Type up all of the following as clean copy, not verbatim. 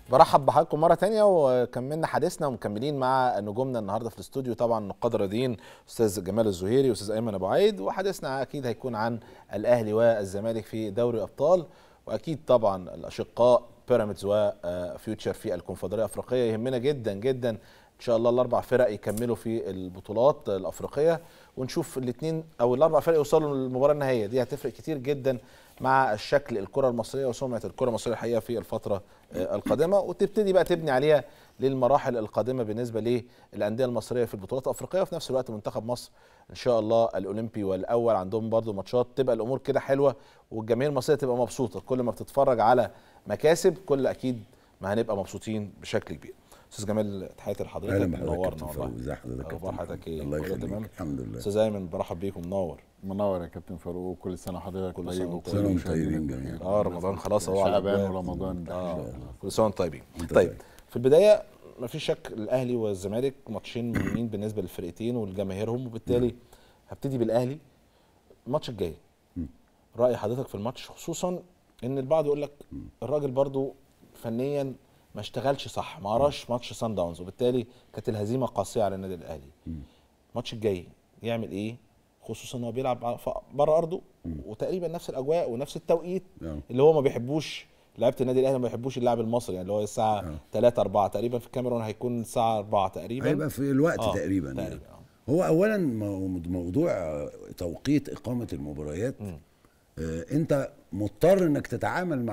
برحب بحضراتكم مرة تانية وكملنا حديثنا ومكملين مع نجومنا النهارده في الاستوديو. طبعا نقاد رياضيين استاذ جمال الزهيري واستاذ ايمن ابو عيد، وحديثنا اكيد هيكون عن الاهلي والزمالك في دوري ابطال، واكيد طبعا الاشقاء بيراميدز وفيوتشر في الكونفدراليه الافريقيه. يهمنا جدا جدا ان شاء الله الاربع فرق يكملوا في البطولات الافريقيه، ونشوف الاثنين او الاربع فرق يوصلوا للمباراه النهائيه. دي هتفرق كتير جدا مع الشكل الكره المصريه وسمعه الكره المصريه الحقيقه في الفتره القادمه، وتبتدي بقى تبني عليها للمراحل القادمه بالنسبه للانديه المصريه في البطولات الافريقيه. وفي نفس الوقت منتخب مصر ان شاء الله الاولمبي والاول عندهم برضو ماتشات، تبقى الامور كده حلوه والجماهير المصريه تبقى مبسوطه. كل ما بتتفرج على مكاسب كل اكيد ما هنبقى مبسوطين بشكل كبير. استاذ جمال تحياتي لحضرتك، اهلا بحضرتك منورنا والله. ازي حضرتك؟ اخبار حضرتك ايه؟ الله يخليك. تمام الحمد لله. استاذ ايمن برحب بيكم، منور يا كابتن فاروق، كل سنه وحضرتك كل طيب سنة وكل وانتم المشاهدين طيبين بخير. جميعا. رمضان خلاص اهو على شعبان الابواب. ورمضان كل سنه وانتم طيبين. وانت طيب طيب. في البدايه مفيش شك الاهلي والزمالك ماتشين مهمين بالنسبه للفرقتين ولجماهيرهم، وبالتالي هبتدي بالاهلي. الماتش الجاي راي حضرتك في الماتش، خصوصا ان البعض يقول لك الراجل برضو فنيا ما اشتغلش صح، ما قراش ماتش سان داونز، وبالتالي كانت الهزيمه قاسيه على النادي الاهلي. الماتش الجاي يعمل ايه؟ خصوصا انه بيلعب بره ارضه وتقريبا نفس الاجواء ونفس التوقيت اللي هو ما بيحبوش لعيبه النادي الاهلي، ما بيحبوش اللاعب المصري، يعني اللي هو الساعه 3 4 تقريبا، في الكاميرون هيكون الساعه 4 تقريبا، هيبقى في الوقت تقريبا يعني. هو اولا موضوع توقيت اقامه المباريات، انت مضطر انك تتعامل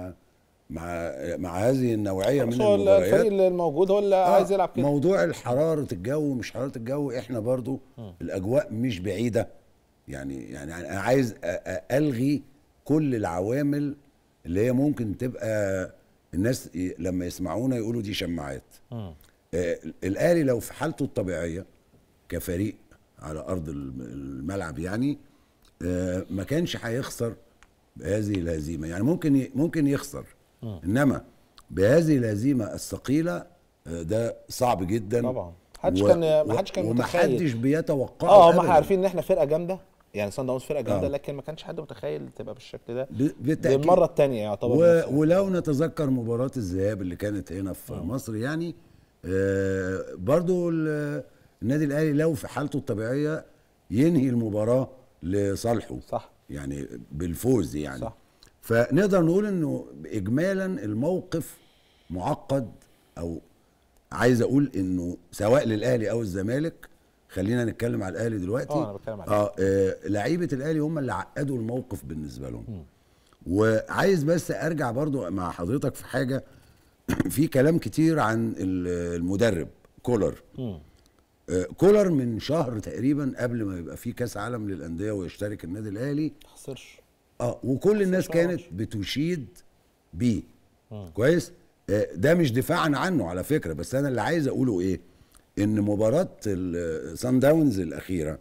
مع هذه النوعيه من المباريات. الفريق اللي الموجود هو اللي عايز يلعب كده. موضوع حراره الجو مش حراره الجو، احنا برضو الاجواء مش بعيده، يعني انا عايز الغي كل العوامل اللي هي ممكن تبقى الناس لما يسمعونا يقولوا دي شماعات. الاهلي لو في حالته الطبيعيه كفريق على ارض الملعب يعني ما كانش هيخسر بهذه الهزيمه، يعني ممكن يخسر، انما بهذه الهزيمه الثقيله ده صعب جدا طبعا. ما حدش كان متخيل، ومحدش بيتوقعه. هم عارفين ان احنا فرقه جامده، يعني صن داونز فرقه جامده، لكن ما كانش حد متخيل تبقى بالشكل ده بالتأكيد. للمره الثانيه يعتبر. ولو نتذكر مباراه الذهاب اللي كانت هنا في مصر يعني برضو النادي الاهلي لو في حالته الطبيعيه ينهي المباراه لصالحه، صح، يعني بالفوز يعني. صح. فنقدر نقول انه اجمالا الموقف معقد، او عايز اقول انه سواء للاهلي او الزمالك، خلينا نتكلم على الاهلي دلوقتي. انا بتكلم على لعيبه الاهلي هم اللي عقدوا الموقف بالنسبه لهم. وعايز بس ارجع برضو مع حضرتك في حاجه في كلام كتير عن المدرب كولر. كولر من شهر تقريبا قبل ما يبقى في كاس عالم للانديه ويشترك النادي الاهلي ما خسرش، وكل الناس كانت بتشيد بيه كويس. ده مش دفاعا عنه على فكره، بس انا اللي عايز اقوله ايه، ان مباراه السان داونز الاخيره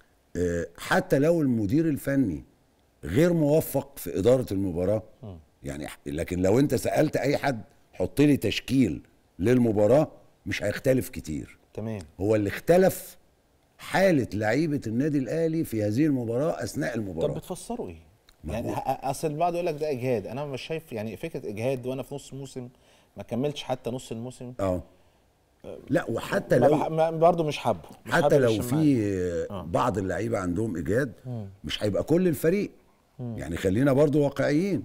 حتى لو المدير الفني غير موفق في اداره المباراه يعني، لكن لو انت سالت اي حد حط لي تشكيل للمباراه مش هيختلف كتير. تمام. هو اللي اختلف حاله لعيبه النادي الاهلي في هذه المباراه اثناء المباراه. طب بتفسروا ايه؟ يعني اصل البعض يقول لك ده اجهاد، انا مش شايف يعني فكره اجهاد وانا في نص موسم ما كملتش حتى نص الموسم. لا، وحتى لو برضه مش حابه، حتى لو في بعض اللعيبه عندهم اجهاد مش هيبقى كل الفريق. يعني خلينا برضه واقعيين.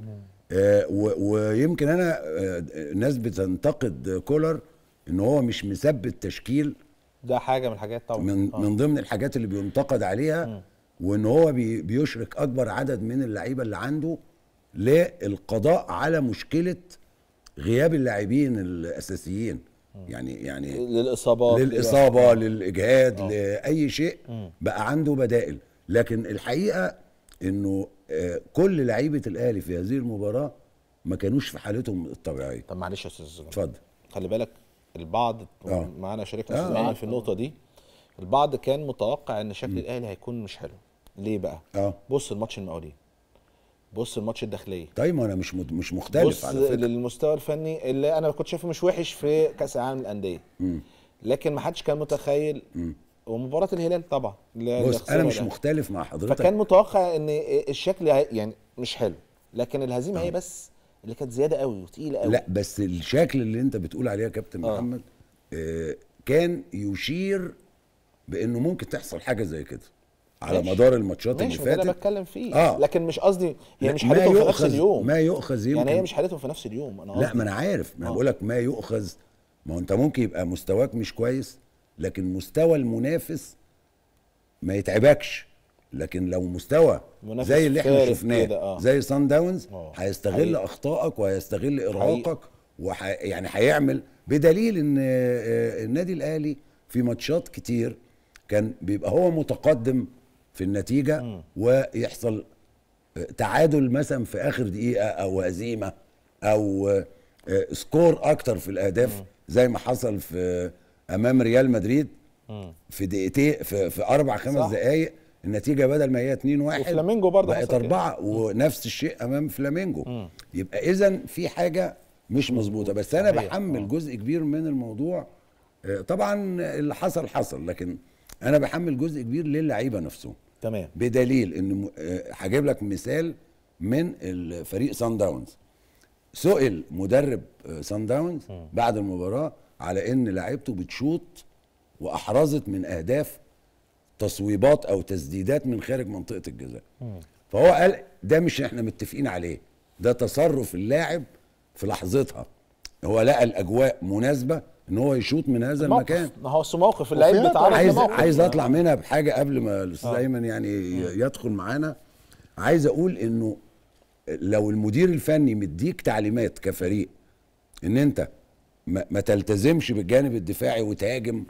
ويمكن انا الناس بتنتقد كولر ان هو مش مثبت تشكيل، ده حاجه من الحاجات طبعا من ضمن الحاجات اللي بينتقد عليها. وان هو بيشرك اكبر عدد من اللعيبه اللي عنده للقضاء على مشكله غياب اللاعبين الاساسيين، يعني للاصابه للاجهاد لاي شيء بقى عنده بدائل. لكن الحقيقه انه كل لعيبه الاهلي في هذه المباراه ما كانوش في حالتهم الطبيعيه. طب معلش يا استاذ، اتفضل. خلي بالك البعض معانا شريكنا استاذ ايمن في النقطه دي، البعض كان متوقع ان شكل الاهلي هيكون مش حلو. ليه بقى؟ بص الماتش المقاولين، بص الماتش الداخليه. طيب ما انا مش مختلف على فكره. بص للمستوى الفني اللي انا كنت شايفه مش وحش في كاس العالم للانديه، لكن ما حدش كان متخيل. ومباراه الهلال طبعا بص انا مش مختلف مع حضرتك، فكان متوقع ان الشكل يعني مش حلو، لكن الهزيمه هي بس اللي كانت زياده قوي وتقيله قوي. لا بس الشكل اللي انت بتقول عليه يا كابتن محمد كان يشير بانه ممكن تحصل حاجه زي كده على مدار الماتشات اللي ماشي، فاتت. انا بتكلم فيه لكن مش قصدي هي مش ما حالتهم في نفس اليوم. ما يؤخذ يمكن، يعني هي مش حالتهم في نفس اليوم. انا لا ما انا عارف، ما بقول لك ما يؤخذ. ما هو انت ممكن يبقى مستواك مش كويس لكن مستوى المنافس ما يتعبكش، لكن لو مستوى زي اللي احنا شفناه زي سان داونز هيستغل اخطائك وهيستغل ارهاقك يعني هيعمل، بدليل ان النادي الاهلي في ماتشات كتير كان بيبقى هو متقدم في النتيجه ويحصل تعادل مثلا في اخر دقيقه او هزيمه او سكور اكتر في الاهداف زي ما حصل في امام ريال مدريد في دقيقتين في 4-5 دقائق النتيجه بدل ما هي 2-1 وفلامينجو برضه بقت 4 ونفس الشيء امام فلامينجو. يبقى اذا في حاجه مش مظبوطه. بس انا بحمل جزء كبير من الموضوع طبعا اللي حصل، لكن انا بحمل جزء كبير للعيبه نفسهم. تمام. بدليل ان هجيب لك مثال من الفريق سان داونز. سئل مدرب سان داونز بعد المباراه على ان لعيبته بتشوط واحرزت من اهداف تصويبات او تسديدات من خارج منطقه الجزاء. فهو قال ده مش احنا متفقين عليه، ده تصرف اللاعب في لحظتها، هو لقى الاجواء مناسبه ان هو يشوط من هذا المكان. ما هو موقف اللعيب بيتعرض لموقف. عايز اطلع منها بحاجه قبل ما الاستاذ ايمن يعني يدخل معانا. عايز اقول انه لو المدير الفني مديك تعليمات كفريق ان انت ما تلتزمش بالجانب الدفاعي وتهاجم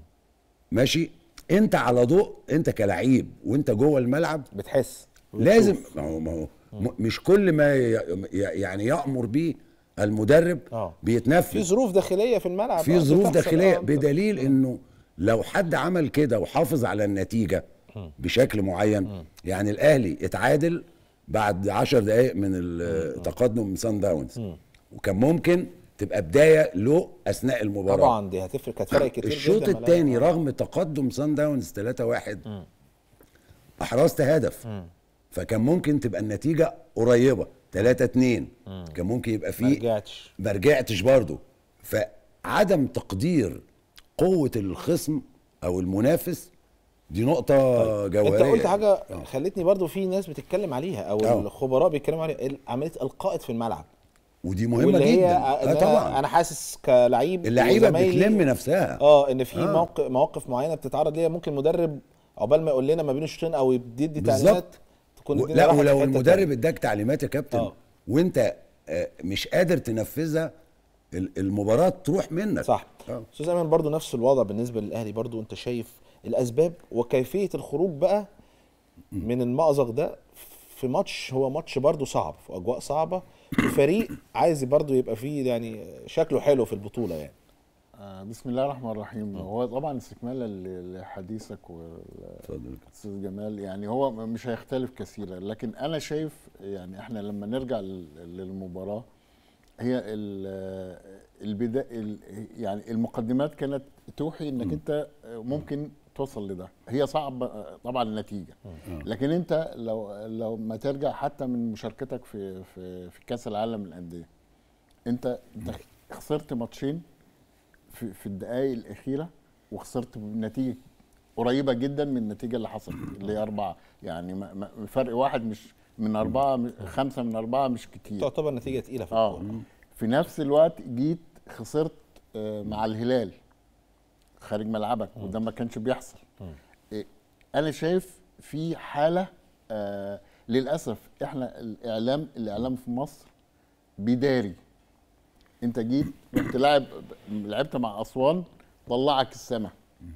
ماشي، انت على ضوء انت كلاعب وانت جوه الملعب بتحس لازم. ما هو مش كل ما يعني يأمر بيه المدرب بيتنفذ. في ظروف داخليه في الملعب، في ظروف داخليه بدليل انه لو حد عمل كده وحافظ على النتيجه بشكل معين، يعني الاهلي اتعادل بعد 10 دقائق من التقدم من سان داونز وكان ممكن تبقى بدايه له اثناء المباراه. طبعا دي هتفرق، كانت فرق كتير. الشوط الثاني رغم تقدم سان داونز 3-1 احرزت هدف فكان ممكن تبقى النتيجه قريبه 3-2 كان ممكن يبقى فيه ما رجعتش برضه. فعدم تقدير قوه الخصم او المنافس دي نقطه جوهريه. انت قلت حاجه خلتني برضه في ناس بتتكلم عليها او الخبراء بيتكلموا عليها، عمليه القائد في الملعب، ودي مهمه جدا. طبعا انا حاسس كلعيب اللعيبه بتلم نفسها ان في مواقف معينه بتتعرض ليها ممكن المدرب عقبال ما يقول لنا ما بين الشوطين او يدي تعليمات تكون لا ولو المدرب اداك تعليمات يا كابتن وانت مش قادر تنفذها المباراه تروح منك. صح. استاذ ايمن برضو نفس الوضع بالنسبه للاهلي، برضو انت شايف الاسباب وكيفيه الخروج بقى من المأزق ده في ماتش، هو ماتش برضو صعب في اجواء صعبه، الفريق عايز برضو يبقى فيه يعني شكله حلو في البطوله يعني. بسم الله الرحمن الرحيم. هو طبعا استكمالا لحديثك والاستاذ جمال، يعني هو مش هيختلف كثيرا، لكن انا شايف يعني احنا لما نرجع للمباراه هي البدايه يعني المقدمات كانت توحي انك انت ممكن توصل لده. هي صعب طبعا النتيجه، لكن انت لو ما ترجع حتى من مشاركتك في كاس العالم للانديه، انت خسرت ماتشين في الدقائق الاخيره وخسرت بنتيجه قريبه جدا من النتيجه اللي حصلت اللي هي 4، يعني فرق واحد مش من 4 5 من 4 مش كتير، تعتبر نتيجه تقيله في الكوره. في نفس الوقت جيت خسرت مع الهلال خارج ملعبك وده ما كانش بيحصل. انا شايف في حاله للاسف احنا الاعلام في مصر بيداري. انت جيت رحت لعبت مع اسوان طلعك السما،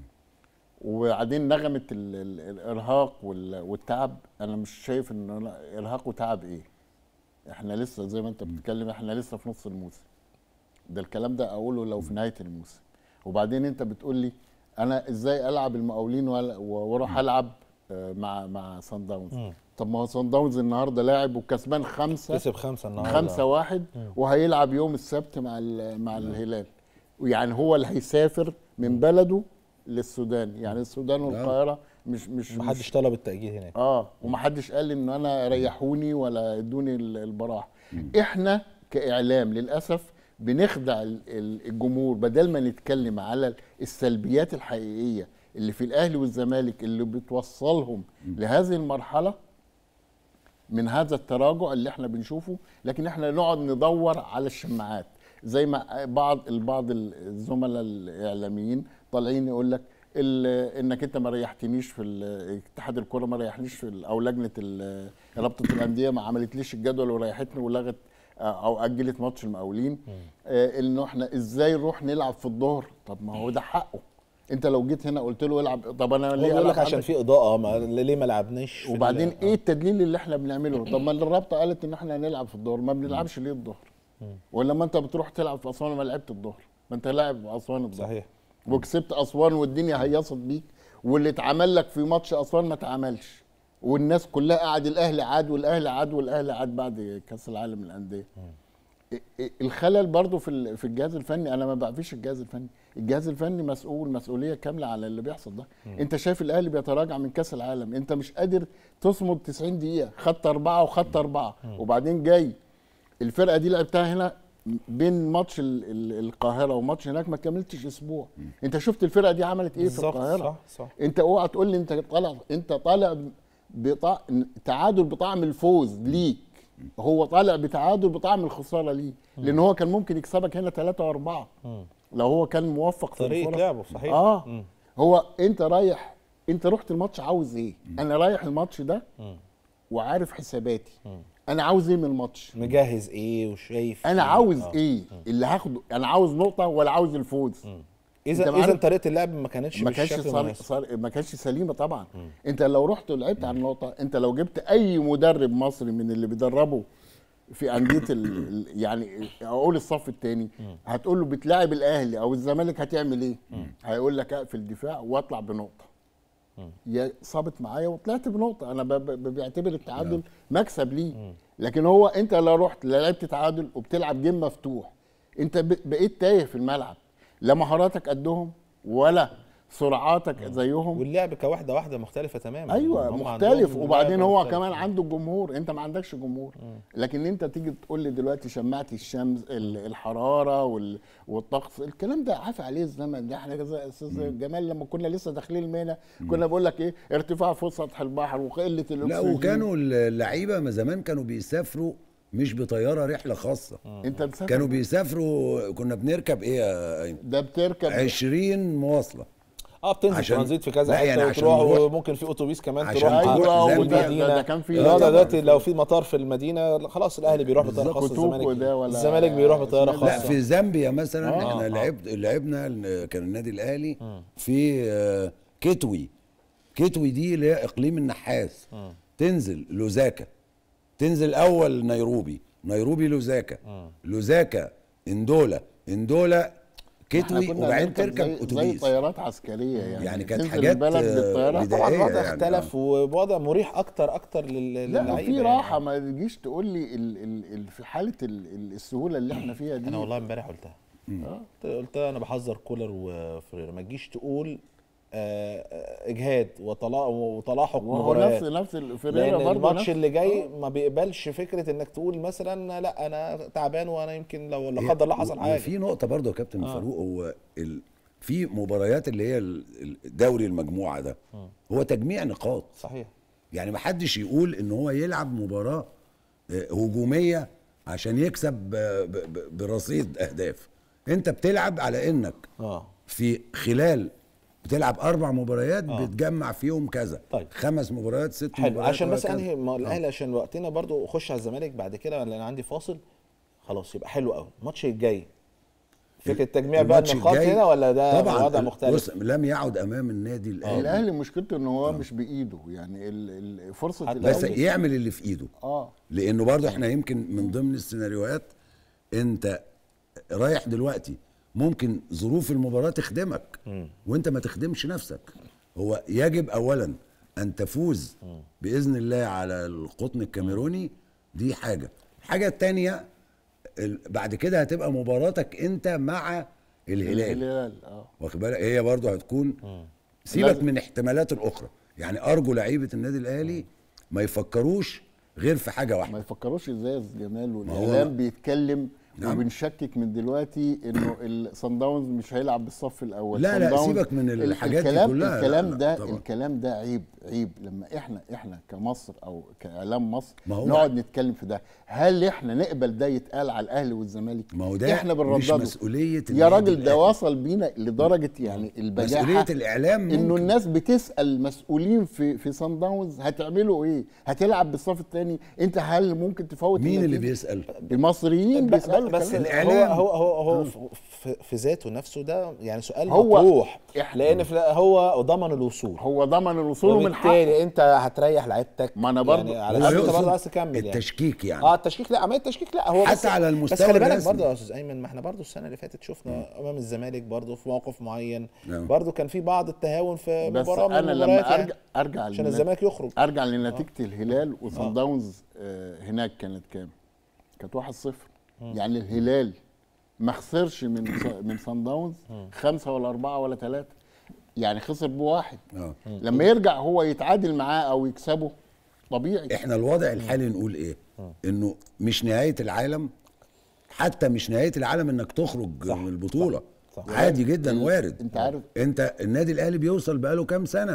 وبعدين نغمه الارهاق والتعب. انا مش شايف ان ارهاق وتعب ايه، احنا لسه زي ما انت بتتكلم احنا لسه في نص الموسم. ده الكلام ده اقوله لو في نهايه الموسم، وبعدين انت بتقول لي انا ازاي العب المقاولين واروح العب مع سان داونز. طب ما هو سان داونز النهارده لاعب وكسبان 5 كسب 5 النهارده 5-1 وهيلعب يوم السبت مع الهلال، ويعني هو اللي هيسافر من بلده للسودان، يعني السودان والقاهره مش محدش طلب التأجيل هناك. ومحدش قال ان انا ريحوني ولا ادوني البراح. احنا كاعلام للاسف بنخدع الجمهور، بدل ما نتكلم على السلبيات الحقيقيه اللي في الاهلي والزمالك اللي بتوصلهم لهذه المرحله من هذا التراجع اللي احنا بنشوفه، لكن احنا نقعد ندور على الشماعات زي ما بعض الزملاء الاعلاميين طالعين يقول لك انك انت ما ريحتنيش في اتحاد الكره، ما ريحنيش في او لجنه رابطه الانديه ما عملتليش الجدول وريحتني ولغت او اجلت ماتش المقاولين. انه احنا ازاي نروح نلعب في الظهر؟ طب ما هو ده حقه. انت لو جيت هنا قلت له العب، طب انا ليه بيقول لك عشان في اضاءه، ليه ما لعبناش؟ وبعدين ايه التدليل اللي احنا بنعمله؟ طب ما الرابطه قالت ان احنا هنلعب في الظهر، ما بنلعبش ليه الظهر؟ ولا ما انت بتروح تلعب في اسوان ما لعبت الظهر؟ ما انت لاعب في اسوان الظهر صحيح، وكسبت اسوان والدنيا هيصت بيك، واللي اتعمل لك في ماتش اسوان ما اتعملش، والناس كلها قاعد الاهلي عاد والاهلي عاد والاهلي عاد بعد كاس العالم للانديه. الخلل برضو في الجهاز الفني، انا ما بعفيش الجهاز الفني، الجهاز الفني مسؤوليه كامله على اللي بيحصل ده. انت شايف الاهلي بيتراجع من كاس العالم، انت مش قادر تصمد 90 دقيقه، خدت 4 وخدت 4 وبعدين جاي الفرقه دي لعبتها هنا بين ماتش القاهره وماتش هناك ما كملتش اسبوع. انت شفت الفرقه دي عملت ايه في القاهره؟ صح. انت اوعى تقول لي انت طالع تعادل بطعم الفوز ليك، هو طالع بتعادل بطعم الخساره ليه، لان هو كان ممكن يكسبك هنا 3 و4 لو هو كان موفق في طريقه لعبه. صحيح. هو انت رايح، انت رحت الماتش عاوز ايه؟ انا رايح الماتش ده وعارف حساباتي، انا عاوز ايه من الماتش، مجهز ايه وشايف انا عاوز ايه اللي هاخده، انا عاوز نقطه ولا عاوز الفوز. اذا طريقه اللعب ما كانتش ما كانتش سليمه طبعا. انت لو رحت ولعبت على النقطه، انت لو جبت اي مدرب مصري من اللي بيدربوا في انديه يعني اقول الصف الثاني، هتقول له بتلاعب الاهلي او الزمالك هتعمل ايه؟ هيقول لك اقفل دفاع واطلع بنقطه. يا صابت معايا وطلعت بنقطه، انا بعتبر التعادل مكسب ليه. لكن هو انت لو رحت لعبت تعادل وبتلعب جيم مفتوح، انت بقيت تايه في الملعب، لا مهاراتك قدهم ولا سرعاتك زيهم، واللعب كواحده واحده مختلفه تماما. ايوه مختلف. وبعدين هو كمان عنده جمهور، انت ما عندكش جمهور. لكن انت تيجي تقول لي دلوقتي شمعت الشمس، الحراره والطقس، الكلام ده عافى عليه الزمن ده. احنا زي استاذ جمال لما كنا لسه داخلين المهنه كنا بقول لك ايه، ارتفاع فوق سطح البحر وقله الاكسجين. لا وكانوا اللعيبه ما زمان كانوا بيسافروا مش بطياره رحله خاصه. انت بتسافر، كانوا بيسافروا، كنا بنركب ايه يا ايمن؟ ده بتركب 20 مواصله. بتنزل ترانزيت في كذا حته يعني وتروح، وممكن في اتوبيس كمان تروح المدينه. ده كان في دلوقتي لو في مطار في المدينه خلاص الاهلي بيروح بطياره خاصه، الزمالك بيروح بطياره خاصه. لا في زامبيا مثلا احنا لعبنا كان النادي الاهلي في كتوي دي اللي هي اقليم النحاس. تنزل لوزاكا، تنزل اول نيروبي لوزاكا اندولا كتوي، وبعدين تركب اتوبيس زي طيارات عسكريه يعني كانت حاجات بدائيه. طبعا الوضع اختلف ووضع مريح اكتر للعيبه. لا في راحه، ما تجيش تقول لي في حاله السهوله اللي احنا فيها دي. انا والله امبارح قلتها قلتها انا بحذر كولر وفريرا، ما تجيش تقول اجهاد وتلاحق مباريات. نفس الفريرا برضه الماتش اللي جاي ما بيقبلش فكره انك تقول مثلا لا انا تعبان وانا يمكن لو لا قدر الله حصل حاجه. في نقطه برضه يا كابتن فاروق، هو في مباريات اللي هي الدوري المجموعه ده هو تجميع نقاط. صحيح. يعني ما حدش يقول ان هو يلعب مباراه هجوميه عشان يكسب برصيد اهداف. انت بتلعب على انك في خلال بتلعب 4 مباريات بتجمع فيهم كذا. طيب. 5 مباريات 6 حلو. مباريات عشان بس انهي الاهلي عشان وقتنا برضو اخش على الزمالك بعد كده لان عندي فاصل. خلاص يبقى حلو قوي الماتش الجاي. فكره تجميع بقى النقاط هنا ولا ده طبعا وضع مختلف؟ بص لم يعد امام النادي الاهلي مشكلته ان هو مش بايده، يعني فرصه بس يعمل اللي في ايده. لانه برضو احنا يمكن من ضمن السيناريوهات انت رايح دلوقتي ممكن ظروف المباراة تخدمك وانت ما تخدمش نفسك. هو يجب اولا ان تفوز باذن الله على القطن الكاميروني، دي الحاجة التانية بعد كده هتبقى مباراتك انت مع الهلال. واخد بالك، هي برضو هتكون سيبك من احتمالات الاخرى. يعني ارجو لعيبة النادي الاهلي ما يفكروش غير في حاجه ما واحده. يفكروش ازاي يا جمال والاعلام بيتكلم نعم. وبنشكك من دلوقتي انه الصن داونز مش هيلعب بالصف الاول. لا لا سيبك من الحاجات دي كلها. الكلام لا ده طبعا. الكلام ده عيب لما احنا كمصر او كاعلام مصر ما هو نقعد نتكلم في ده. هل احنا نقبل ده يتقال على الاهلي والزمالك؟ ما هو ده احنا بنردده. مش مسؤوليه يا راجل ده وصل بينا لدرجه يعني البجاحه، مسؤوليه الاعلام انه الناس بتسال مسؤولين في صن داونز هتعملوا ايه؟ هتلعب بالصف الثاني؟ انت هل ممكن تفوت مين اللي بيسال؟ المصريين بيسالوا بس الإعلام. هو في ذاته نفسه ده يعني سؤال هو مطروح، لان هو ضمن الوصول، هو ضمن الوصول من حقه. وبالتالي انت هتريح لعيبتك. ما أنا برضه يعني على انت برضه عايز تكمل التشكيك يعني. التشكيك، لا عمليه التشكيك، لا هو حتى على المستوى بس خلي بالك الرسمي. برضه يا استاذ ايمن، ما احنا برضه السنه اللي فاتت شفنا امام الزمالك برضه في موقف معين برضه كان في بعض التهاون في مباراه من انا لما ارجع عشان الزمالك يخرج، ارجع لنتيجه الهلال وصن داونز هناك كانت كام؟ كانت 1-0. يعني الهلال ما خسرش من صن داونز 5 ولا 4 ولا 3، يعني خسر بواحد. لما يرجع هو يتعادل معاه او يكسبه طبيعي. احنا الوضع الحالي نقول ايه؟ انه مش نهايه العالم، حتى مش نهايه العالم انك تخرج من البطوله. صح. عادي جدا وارد. انت عارف انت النادي الاهلي بيوصل بقاله كام سنه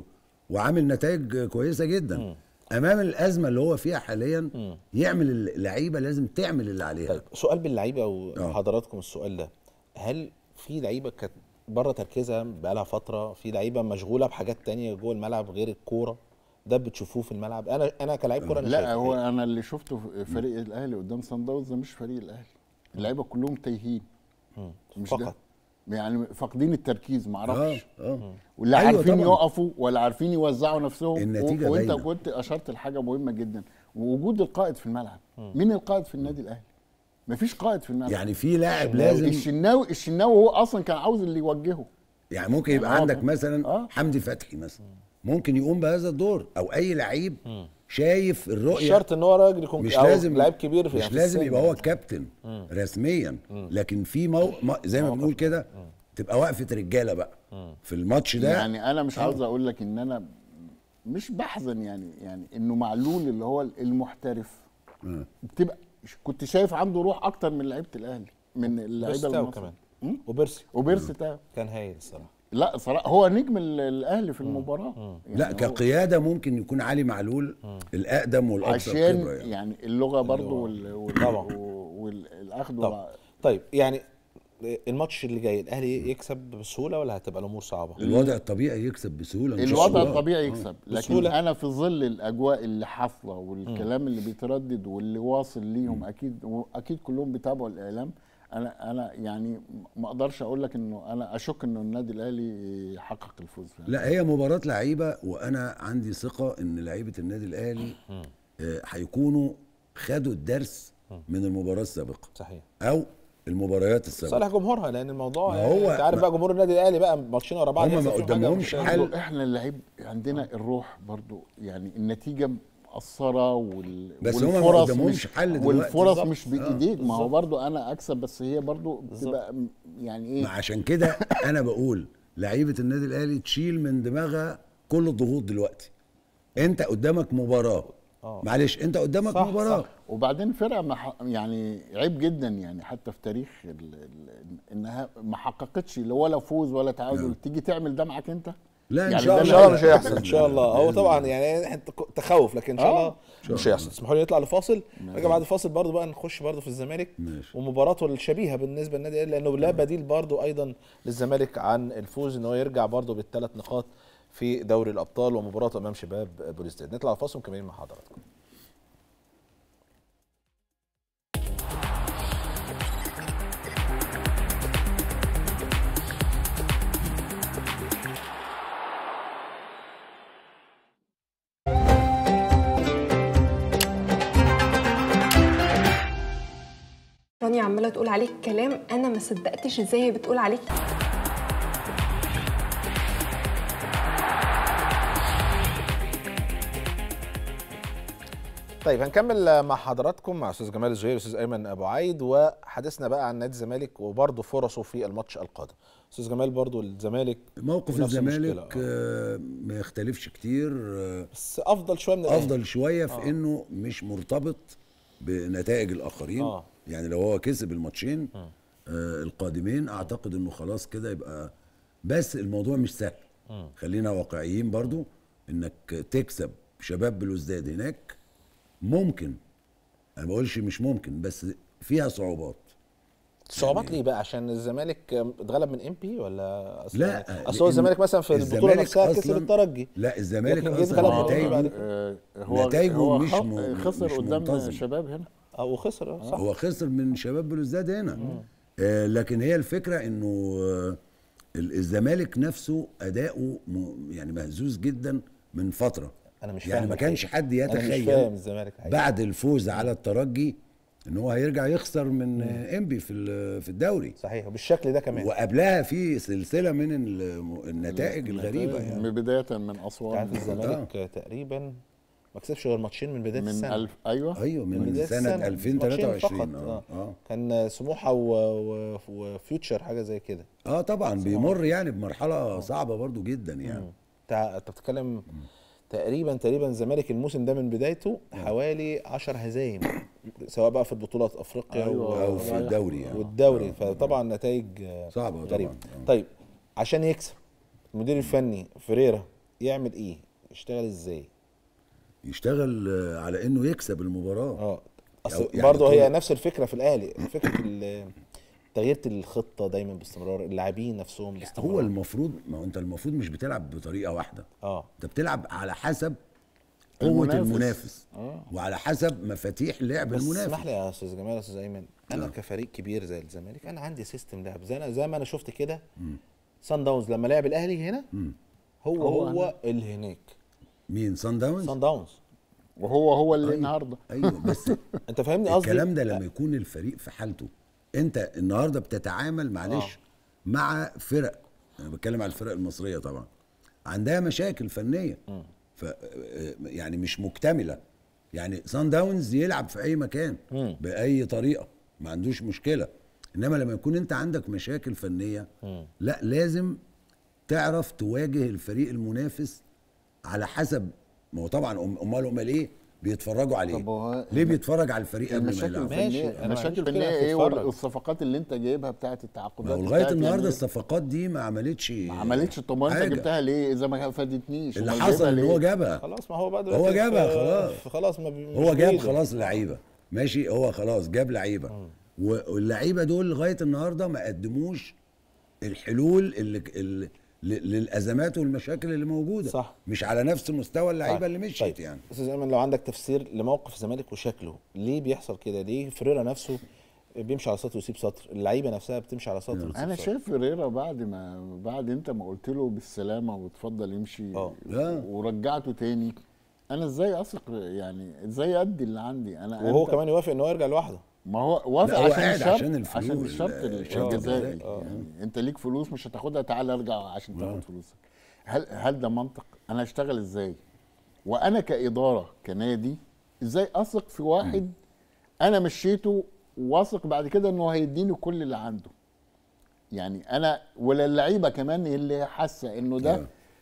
وعامل نتائج كويسه جدا. امام الازمه اللي هو فيها حاليا يعمل اللعيبه لازم تعمل اللي عليها. طيب سؤال باللعيبه وحضراتكم السؤال ده، هل في لعيبه كانت بره تركيزها بقالها فتره، في لعيبه مشغوله بحاجات تانية جوه الملعب غير الكوره؟ ده بتشوفوه في الملعب؟ انا كلاعب كوره انا لا هو انا اللي شفته في فريق الاهلي قدام صن داونز ده مش فريق الاهلي. اللعيبه كلهم تايهين مش فقط ده. يعني فاقدين التركيز، ما اعرفش ولا أيوة عارفين يقفوا ولا عارفين يوزعوا نفسهم. النتيجه وانت باينة. كنت اشرت لحاجه مهمه جدا، ووجود القائد في الملعب. مين القائد في النادي الاهلي؟ مفيش قائد في الملعب. يعني في لاعب لازم الشناوي هو اصلا كان عاوز اللي يوجهه. يعني ممكن يبقى عندك مثلا حمدي فتحي مثلا ممكن يقوم بهذا الدور، او اي لعيب شايف الرؤيه. مش شرط ان هو راجل يكون مش لازم لعيب كبير، مش لازم يبقى هو الكابتن رسميا، لكن في زي ما بنقول كده تبقى وقفه رجاله بقى في الماتش ده. يعني انا مش عاوز اقول لك ان انا مش بحزن، يعني انه معلول اللي هو المحترف بتبقى كنت شايف عنده روح اكتر من لعيبه الاهلي، من اللعيبه المصريين كمان. وبيرسي كان هايل الصراحه. لا صراحه هو نجم الاهلي في المباراه. يعني لا كقياده ممكن يكون علي معلول الاقدم والاكثر خبره يعني اللغه برضو والاخذ. طيب يعني الماتش اللي جاي الاهلي يكسب بسهوله ولا هتبقى الامور صعبه؟ الوضع الطبيعي يكسب بسهوله. الوضع الطبيعي يكسب، لكن بسهولة. انا في ظل الاجواء اللي حاصله والكلام اللي بيتردد واللي واصل ليهم اكيد كلهم بيتابعوا الاعلام. انا يعني ما اقدرش اقول لك انه انا اشك انه النادي الاهلي يحقق الفوز فيها. لا هي مباراه لعيبه، وانا عندي ثقه ان لعيبه النادي الاهلي هيكونوا خدوا الدرس من المباراه السابقه. صحيح. او المباريات السابقه صالح جمهورها، لان الموضوع هو انت عارف بقى جمهور النادي الاهلي بقى ماتشين ورا بعض هم ما قدامهمش حل. احنا اللعيب عندنا الروح برضو، يعني النتيجه مقصره بس هم ما قدامهمش حل دلوقتي، والفرص مش بايديك. ما هو برضو انا اكسب، بس هي برضو بتبقى يعني ايه. عشان كده انا بقول لعيبه النادي الاهلي تشيل من دماغها كل الضغوط دلوقتي. انت قدامك مباراه، معلش انت قدامك مباراه. وبعدين فرقه يعني عيب جدا، يعني حتى في تاريخ انها ما حققتش ولا فوز ولا تعادل، تيجي تعمل ده معاك انت. لا يعني ان شاء الله مش هيحصل ان شاء الله. هو طبعا يعني تخوف، لكن ان شاء الله مش هيحصل. اسمحوا لي نطلع لفاصل، نرجع بعد الفاصل برضو بقى نخش برضو في الزمالك ومباراته الشبيهه بالنسبه للنادي الاهلي، لانه لا بديل برضو ايضا للزمالك عن الفوز، ان هو يرجع برضو بالثلاث نقاط في دوري الابطال ومباراته امام شباب بوليسداد. نطلع لفاصل ومكملين مع حضراتكم. رانيا عماله تقول عليك كلام انا ما صدقتش ازاي هي بتقول عليك. طيب هنكمل مع حضراتكم مع استاذ جمال الزهيري واستاذ ايمن ابو عيد، وحديثنا بقى عن نادي الزمالك وبرضه فرصه في الماتش القادم. استاذ جمال، برضه الزمالك موقف الزمالك ما يختلفش كتير، بس افضل شويه من افضل شويه في انه مش مرتبط بنتائج الاخرين. يعني لو هو كسب الماتشين القادمين اعتقد انه خلاص كده يبقى، بس الموضوع مش سهل. خلينا واقعيين برضو، انك تكسب شباب بلوزداد هناك ممكن، انا ما بقولش مش ممكن، بس فيها صعوبات. يعني ليه بقى؟ عشان الزمالك اتغلب من امبي ولا اصلا؟ لا، اصل هو الزمالك مثلا في البطوله نفسها كسب الترجي. لا، الزمالك اصلا نتائجه مش خسر قدام منتظم. شباب هنا، او خسر صح، هو خسر من شباب بلوزداد هنا. لكن هي الفكره انه الزمالك نفسه اداؤه يعني مهزوز جدا من فتره. انا مش يعني فاهم ما كانش حد أنا مش يتخيل فاهم الزمالك بعد الفوز على الترجي ان هو هيرجع يخسر من انبي في الدوري. صحيح، وبالشكل ده كمان. وقبلها في سلسله من النتائج الغريبه يعني بدايه من اسوان. الزمالك تقريبا ما كسبش غير ماتشين من بدايه السنه. ايوه من سنه 2023. كان سموحه وفيوتشر حاجه زي كده. طبعا بيمر يعني بمرحله صعبه برضو جدا يعني. انت بتتكلم تقريبا الزمالك الموسم ده من بدايته حوالي 10 هزايم، سواء بقى في البطولات افريقيا او في الدوري يعني. والدوري. فطبعا نتائج صعبه غريبه. طيب عشان يكسب المدير الفني فيريرا يعمل ايه؟ يشتغل ازاي؟ يشتغل على انه يكسب المباراه. اصل يعني برضه هي نفس الفكره في الاهلي، فكره تغيير الخطه دايما باستمرار، اللاعبين نفسهم باستمرار. هو المفروض، ما هو انت المفروض مش بتلعب بطريقه واحده. انت بتلعب على حسب قوه المنافس وعلى حسب مفاتيح لعب المنافس. اسمح لي يا استاذ جمال، يا استاذ ايمن، انا كفريق كبير زي الزمالك انا عندي سيستم لعب زي ما انا شفت كده. صن داونز لما لعب الاهلي هنا هو اللي هناك. مين صن داونز؟ صن داونز وهو اللي النهارده. ايوه بس انت فاهمني قصدي؟ الكلام ده لما يكون الفريق في حالته. انت النهارده بتتعامل معلش مع فرق، انا بتكلم على الفرق المصريه طبعا، عندها مشاكل فنيه يعني مش مكتمله. يعني صن داونز يلعب في اي مكان باي طريقه ما عندوش مشكله، انما لما يكون انت عندك مشاكل فنيه لا، لازم تعرف تواجه الفريق المنافس على حسب. ما هو طبعا امال ايه بيتفرجوا عليه؟ ليه بيتفرج على الفريق قبل ما يلعب؟ المشاكل الفنيه ايه؟ والصفقات اللي انت جايبها بتاعت التعاقدات لغايه النهارده الصفقات دي ما عملتش. طب ما انت جبتها ليه اذا ما فادتنيش؟ اللي حصل ان هو جابها خلاص. ما هو بقى هو جابها خلاص هو جاب خلاص لعيبه ماشي. هو خلاص جاب لعيبه واللعيبه دول لغايه النهارده ما قدموش الحلول اللي للازمات والمشاكل اللي موجوده. صح. مش على نفس مستوى اللعيبه اللي مشيت. طيب. يعني استاذ ايمن، لو عندك تفسير لموقف الزمالك وشكله ليه بيحصل كده؟ ليه فيريرا نفسه بيمشي على سطر ويسيب سطر، اللعيبه نفسها بتمشي على سطر وتسيب سطر؟ انا شايف فيريرا بعد انت ما قلت له بالسلامه وتفضل يمشي ورجعته تاني، انا ازاي اثق؟ يعني ازاي ادي اللي عندي انا؟ وهو كمان يوافق ان هو يرجع لوحده. ما هو وافق عشان الشرط الجزائي. يعني انت ليك فلوس مش هتاخدها، تعال ارجع عشان تاخد فلوسك. هل ده منطق؟ انا هشتغل ازاي وانا كاداره كنادي؟ ازاي اثق في واحد انا مشيته واثق بعد كده انه هيديني كل اللي عنده؟ يعني انا ولا اللعيبه كمان اللي حاسه انه ده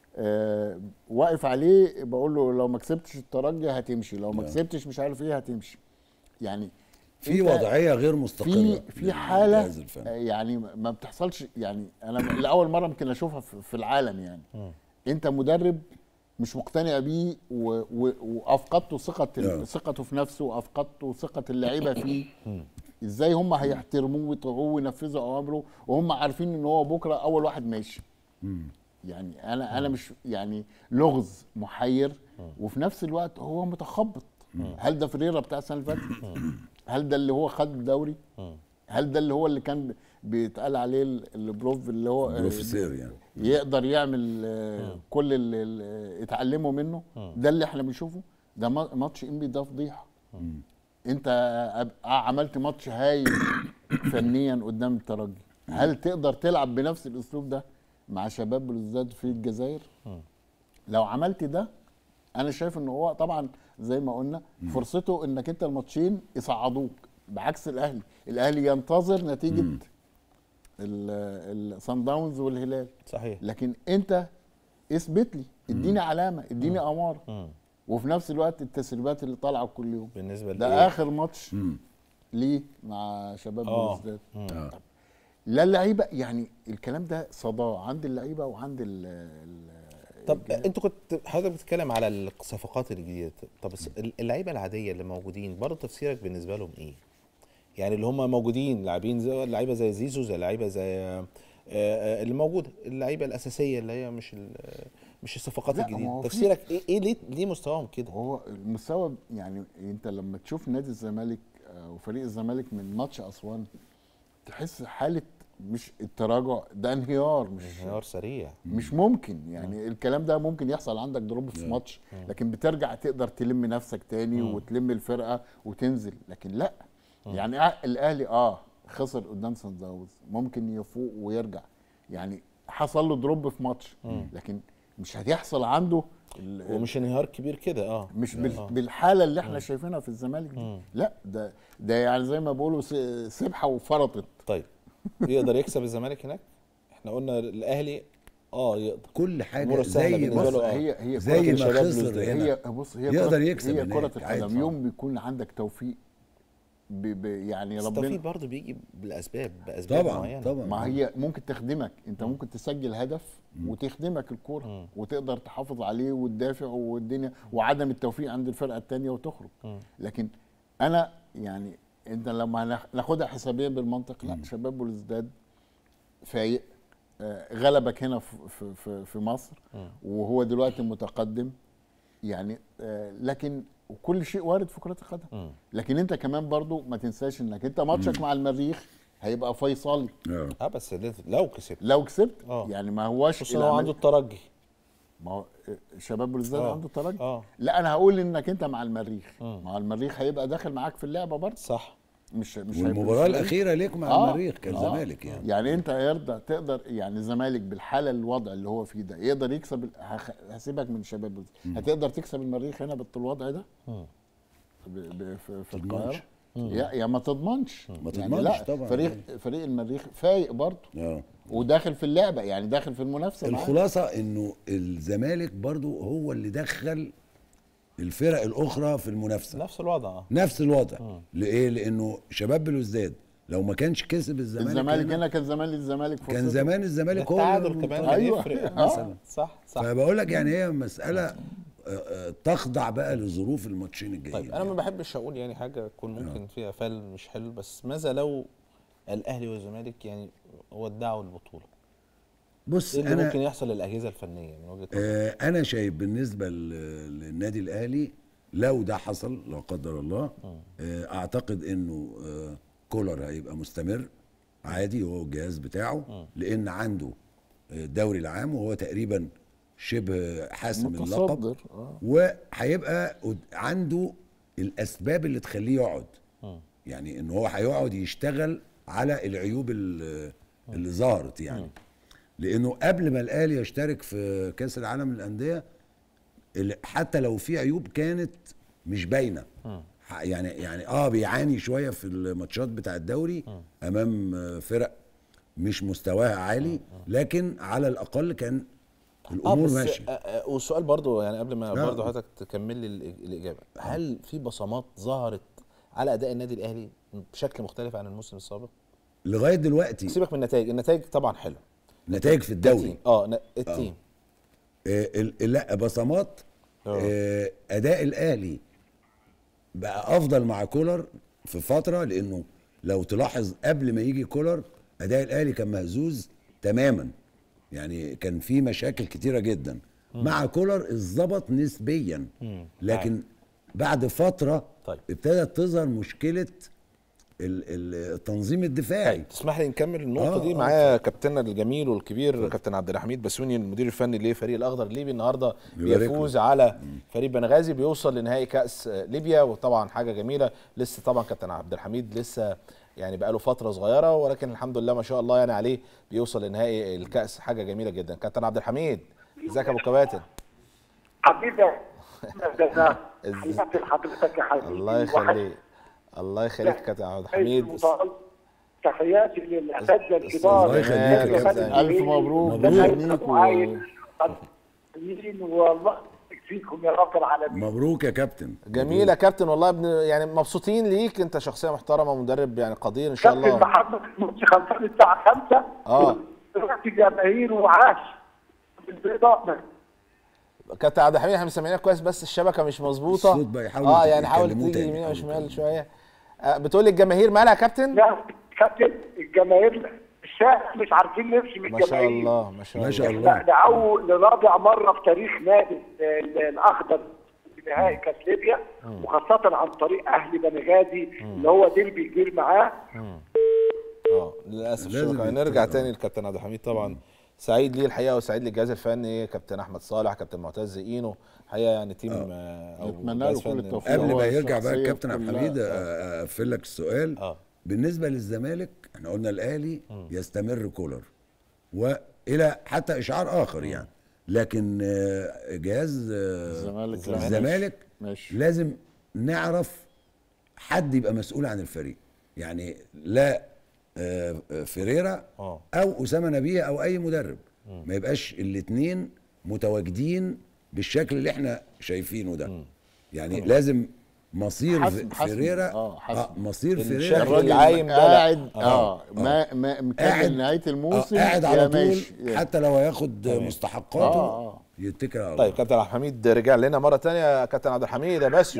واقف عليه، بقول له لو ما كسبتش الترجي هتمشي، لو ما كسبتش مش عارف ايه هتمشي. يعني في وضعيه غير مستقره في حاله يعني ما بتحصلش. يعني انا لاول مره ممكن اشوفها في العالم. يعني انت مدرب مش مقتنع بيه وافقدته ثقته في نفسه وافقدته ثقه اللعيبه فيه، ازاي هم هيحترموه ويطيعوه وينفذوا اوامره وهم عارفين ان هو بكره اول واحد ماشي؟ يعني انا مش يعني لغز محير، وفي نفس الوقت هو متخبط. هل ده فيريرا بتاع السنه اللي فاتت؟ هل ده اللي هو خد الدوري؟ هل ده اللي هو اللي كان بيتقال عليه البروف اللي هو بروفيسور يعني يقدر يعمل كل اللي اتعلمه منه؟ ده اللي احنا بنشوفه. ده ماتش انبي ده فضيحه. انت عملت ماتش هايل فنيا قدام الترجي، هل تقدر تلعب بنفس الاسلوب ده مع شباب بلوزداد في الجزائر؟ لو عملت ده انا شايف ان هو طبعا زي ما قلنا فرصته انك انت الماتشين يصعدوك، بعكس الاهلي ينتظر نتيجه الصن داونز والهلال. صحيح. لكن انت اثبت لي، اديني علامه، اديني اماره. وفي نفس الوقت التسريبات اللي طالعه كل يوم بالنسبه ده اخر ماتش ليه مع شباب بلوزداد. لا اللعيبه يعني الكلام ده صداه عند اللعيبه وعند طب انتوا كنت حضرتك بتتكلم على الصفقات الجديده، طب اللعيبه العاديه اللي موجودين برضه تفسيرك بالنسبه لهم ايه؟ يعني اللي هم موجودين لاعبين زي لعيبه زي زيزو، زي لعيبه زي اللي موجوده، اللعيبه الاساسيه اللي هي مش الصفقات الجديده، تفسيرك ايه ليه مستواهم كده؟ هو المستوى يعني انت لما تشوف نادي الزمالك وفريق الزمالك من ماتش اسوان تحس حاله مش التراجع، ده انهيار، مش انهيار سريع، مش ممكن يعني الكلام ده ممكن يحصل عندك دروب في ماتش، لكن بترجع تقدر تلم نفسك تاني وتلم الفرقه وتنزل. لكن لا يعني الاهلي خسر قدام سان داونز، ممكن يفوق ويرجع، يعني حصل له دروب في ماتش لكن مش هتحصل عنده ومش انهيار كبير كده مش بالحاله اللي احنا شايفينها في الزمالك دي. لا ده يعني زي ما بيقولوا سبحه وفرطت. طيب يقدر يكسب الزمالك هناك؟ احنا قلنا الاهلي يقدر كل حاجه زي بص هي زي ما خسر هنا يقدر يكسب. هي كره القدم يوم بيكون عندك توفيق يعني ربنا التوفيق برضه بيجي باسباب طبعا معينه. طبعا ما هي ممكن تخدمك، انت ممكن تسجل هدف وتخدمك الكوره وتقدر تحافظ عليه وتدافع والدنيا، وعدم التوفيق عند الفرقه الثانيه وتخرج. لكن انا يعني انت لما ناخدها حسابيا بالمنطق، لا شباب بلوزداد فايق، غلبك هنا في مصر وهو دلوقتي متقدم يعني، لكن وكل شيء وارد في كرة القدم. لكن انت كمان برضو ما تنساش انك انت ماتشك مع المريخ هيبقى فيصلي. بس لو كسبت يعني ما هواش بس هو عنده الترجي، ما هو شباب بلوزداد عنده الترجي. لا انا هقول انك انت مع المريخ، مع المريخ هيبقى داخل معاك في اللعبه برضه. صح. مش والمباراه الاخيره ليك مع المريخ كالزمالك يعني انت تقدر يعني الزمالك بالحاله الوضع اللي هو فيه ده يقدر يكسب. هسيبك من شباب هتقدر تكسب المريخ هنا بالوضع ده في القاهره؟ يا ما تضمنش يعني. لا طبعا فريق المريخ فايق برضه وداخل في اللعبه، يعني داخل في المنافسه. الخلاصه انه الزمالك برضه هو اللي دخل الفرق الاخرى في المنافسه، نفس الوضع ليه؟ لانه شباب بلوزداد لو ما كانش كسب الزمالك هنا كان الزمالك كان زمان الزمالك هو التعادل كمان يفرق مثلا. صح فبقول لك يعني هي مساله تخضع بقى لظروف الماتشين الجايين. طيب انا ما بحبش اقول يعني حاجه تكون ممكن فيها فال مش حلو، بس ماذا لو الاهلي والزمالك يعني ودعوا البطوله؟ بص ايه اللي ممكن يحصل للاجهزه الفنيه من وجهه نظرك؟ انا شايف بالنسبه للنادي الاهلي لو ده حصل لا قدر الله، اعتقد انه كولر هيبقى مستمر عادي هو الجهاز بتاعه، لان عنده الدوري العام وهو تقريبا شبه حاسم اللقب، وهيبقى عنده الاسباب اللي تخليه يقعد، يعني ان هو هيقعد يشتغل على العيوب اللي ظهرت يعني. لانه قبل ما الاهلي يشترك في كاس العالم للانديه حتى لو في عيوب كانت مش باينه، يعني بيعاني شويه في الماتشات بتاع الدوري امام فرق مش مستواها عالي، لكن على الاقل كان الامور ماشيه. والسؤال برضو يعني قبل ما برضو حضرتك تكمل لي الاجابه، هل في بصمات ظهرت على اداء النادي الاهلي بشكل مختلف عن الموسم السابق لغايه دلوقتي؟ سيبك من النتائج طبعا حلوه، نتائج في الدوري التيم لا بصمات. اداء الاهلي بقى افضل مع كولر في فتره، لانه لو تلاحظ قبل ما يجي كولر اداء الاهلي كان مهزوز تماما، يعني كان في مشاكل كتيره جدا. مع كولر اتظبط نسبيا، لكن بعد فتره ابتدت تظهر مشكله التنظيم الدفاعي. تسمح لي نكمل النقطه دي؟ معايا كابتننا الجميل والكبير كابتن عبد الحميد بسيوني المدير الفني لفريق الاخضر الليبي، النهارده بيفوز على فريق بنغازي، بيوصل لنهائي كاس ليبيا، وطبعا حاجه جميله. لسه طبعا كابتن عبد الحميد لسه يعني بقاله فتره صغيره، ولكن الحمد لله ما شاء الله يعني عليه بيوصل لنهائي الكاس، حاجه جميله جدا. كابتن عبد الحميد ازيك يا ابو كباتن؟ حبيبي حياتي لحضرتك يا حبيبي. الله يخليك، الله يخليك كابتن عبد الحميد. تحياتي للاساتذه الكبار. الله يخليك يا كابتن. الف مبروك. والله يكفيكم يا رب العالمين. مبروك يا كابتن. جميل يا كابتن والله، يعني مبسوطين ليك، انت شخصيه محترمه ومدرب يعني قدير ان شاء الله. كابتن محمد الماتش خلصان الساعه 5 دلوقتي جماهير وعاش بالبيضاء. كابتن عبد الحميد احنا سامعينك كويس بس الشبكه مش مظبوطه. الصوت بقى يحاول يعني حاول تيجي يمين او شمال شويه. بتقول لي الجماهير مالها يا كابتن؟ لا كابتن الجماهير الشارع مش عارفين نمشي من ما شاء الجماهير. الله ما شاء الله. ما شاء الله. لرابع مره في تاريخ نادي الاخضر في نهائي كاس ليبيا، وخاصه عن طريق اهلي بنغازي اللي هو ديربي كبير معاه. للاسف الشبكه. نرجع تاني للكابتن عبد الحميد طبعا. سعيد ليه الحقيقه وسعيد للجهاز الفني، كابتن احمد صالح، كابتن معتز اينو، الحقيقه يعني تيم نتمنى له كل التوفيق. قبل ما يرجع بقى الكابتن عبد الحميد اقفل لك السؤال. بالنسبه للزمالك احنا قلنا الاهلي يستمر كولر والى حتى اشعار اخر يعني، لكن جهاز الزمالك لازم نعرف حد يبقى مسؤول عن الفريق، يعني لا فيريرا او اسامه نبيه او اي مدرب، ما يبقاش الاثنين متواجدين بالشكل اللي احنا شايفينه ده. يعني لازم مصير فيريرا مصير فيريرا الراجل عايم قاعد ما مكمل نهايه الموسم، قاعد على طول حتى لو هياخد مستحقاته يتكل على الله. طيب كابتن عبد الحميد رجع لنا مره ثانيه. كابتن عبد الحميد يا باسيو،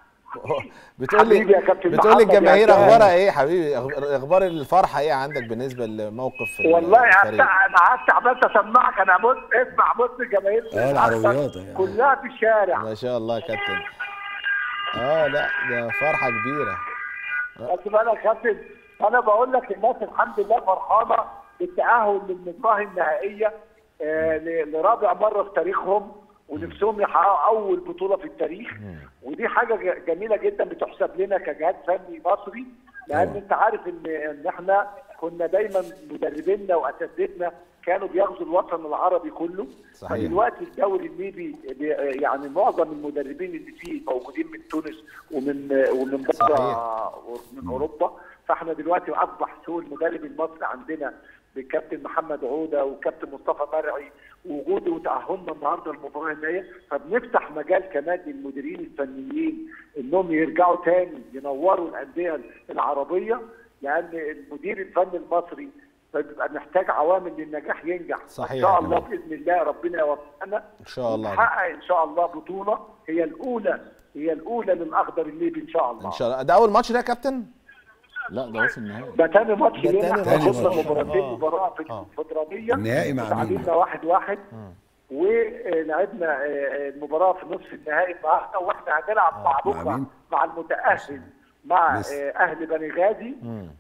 بتقول لي الجماهير اخبارها ايه حبيبي؟ اخبار الفرحه ايه عندك بالنسبه لموقف والله انا قعدت عمال اسمعك. انا بص اسمع بص الجماهير العربيات كلها في الشارع. ما شاء الله يا كابتن. لا ده فرحه كبيره. بس انا يا كابتن انا بقول لك الناس الحمد لله فرحانه بالتاهل للمباراه النهائيه لرابع مره في تاريخهم، ونفسهم يحققوا اول بطوله في التاريخ. ودي حاجه جميله جدا بتحسب لنا كجهاز فني مصري، لان انت عارف ان احنا كنا دايما مدربينا واساتذتنا كانوا بيغزوا الوطن العربي كله. صحيح. فدلوقتي الدوري الليبي يعني معظم المدربين اللي فيه موجودين من تونس ومن بره ومن اوروبا. فاحنا دلوقتي اصبح سوق المدرب المصري عندنا بالكابتن محمد عوده والكابتن مصطفى مرعي، ووجوده وتاهلنا النهارده المباراه النهائيه. فبنفتح مجال كمان للمديرين الفنيين انهم يرجعوا تاني ينوروا الانديه العربيه، لان المدير الفني المصري فبيبقى محتاج عوامل للنجاح ينجح. صحيح. ان شاء الله باذن الله ربنا يوفقنا ان شاء الله ونحقق ان شاء الله بطوله هي الاولى للاخضر الليبي ان شاء الله. ان شاء الله. ده اول ماتش ده يا كابتن؟ لا ده وصل النهائي. ده تاني ماتش لينا. تاني شفنا ماتش. مباراه في الكونفدراليه النهائي مع مين؟ تعادلنا 1-1 ولعبنا المباراه في نصف النهائي النهارده، واحنا هنلعب مع بكره مع المتاهل مع اهل بنغازي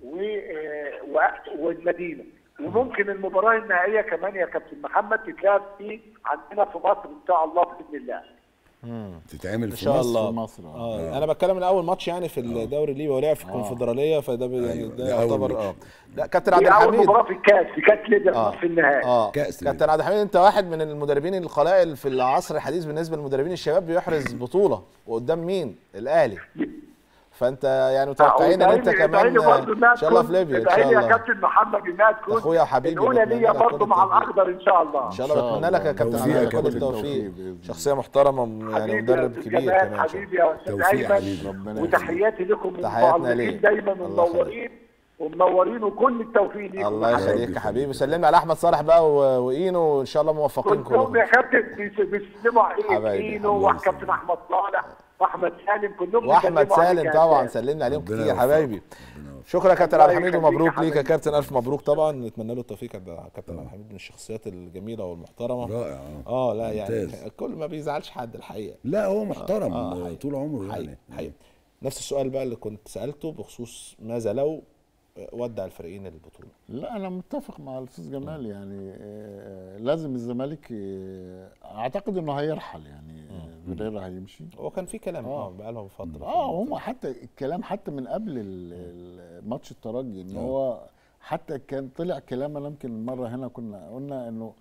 والمدينه. وممكن المباراه النهائيه كمان يا كابتن محمد تتلعب عندنا في مصر ان شاء الله باذن الله. تتعمل ان شاء الله في مصر. انا بتكلم من اول ماتش يعني في الدوري الليبي ولعب في الكونفدراليه، فده يعني ده يعتبر لا كابتن عبد الحميد اول مباراه في كاس ليبيا في النهائي. كابتن عبد الحميد انت واحد من المدربين القلائل في العصر الحديث بالنسبه للمدربين الشباب بيحرز بطوله وقدام مين؟ الاهلي. فانت يعني متوقعين ان انت كمان ان شاء الله في ليبيا ان شاء الله. يا كابتن محمد انها تكون اخويا وحبيبي الاولى ليا برضه مع الاخضر ان شاء الله. ان شاء الله بتمنى لك يا كابتن على كل التوفيق. شخصيه محترمه يعني مدرب كبير كمان. حبيبي يا استاذ ايمن وتحياتي لكم تحياتنا ليك دايما ومنورين وكل التوفيق ليكم. الله يخليك يا حبيبي. سلمنا على احمد صالح بقى واينو وان شاء الله موفقين كلهم يا كابتن بيسلموا عليك اينو وكابتن احمد صالح واحمد سالم كلهم. واحمد سالم طبعا سلمنا عليهم كتير يا حبايبي. شكرا يا كابتن عبد الحميد ومبروك ليك يا كابتن. الف مبروك طبعا. نتمنى له التوفيق. كابتن عبد الحميد من الشخصيات الجميله والمحترمه. رائع. لا يعني كل ما بيزعلش حد الحقيقه. لا هو محترم طول عمره يعني. حقيقي. نفس السؤال بقى اللي كنت سالته بخصوص ماذا لو ودع الفريقين البطوله. لا انا متفق مع الاستاذ جمال، يعني لازم الزمالك اعتقد انه هيرحل، يعني فيريرا هيمشي. هو كان في كلام بقى لهم فتره. هم حتى الكلام حتى من قبل ماتش الترجي ان هو حتى كان طلع كلام. انا يمكن مره هنا كنا قلنا انه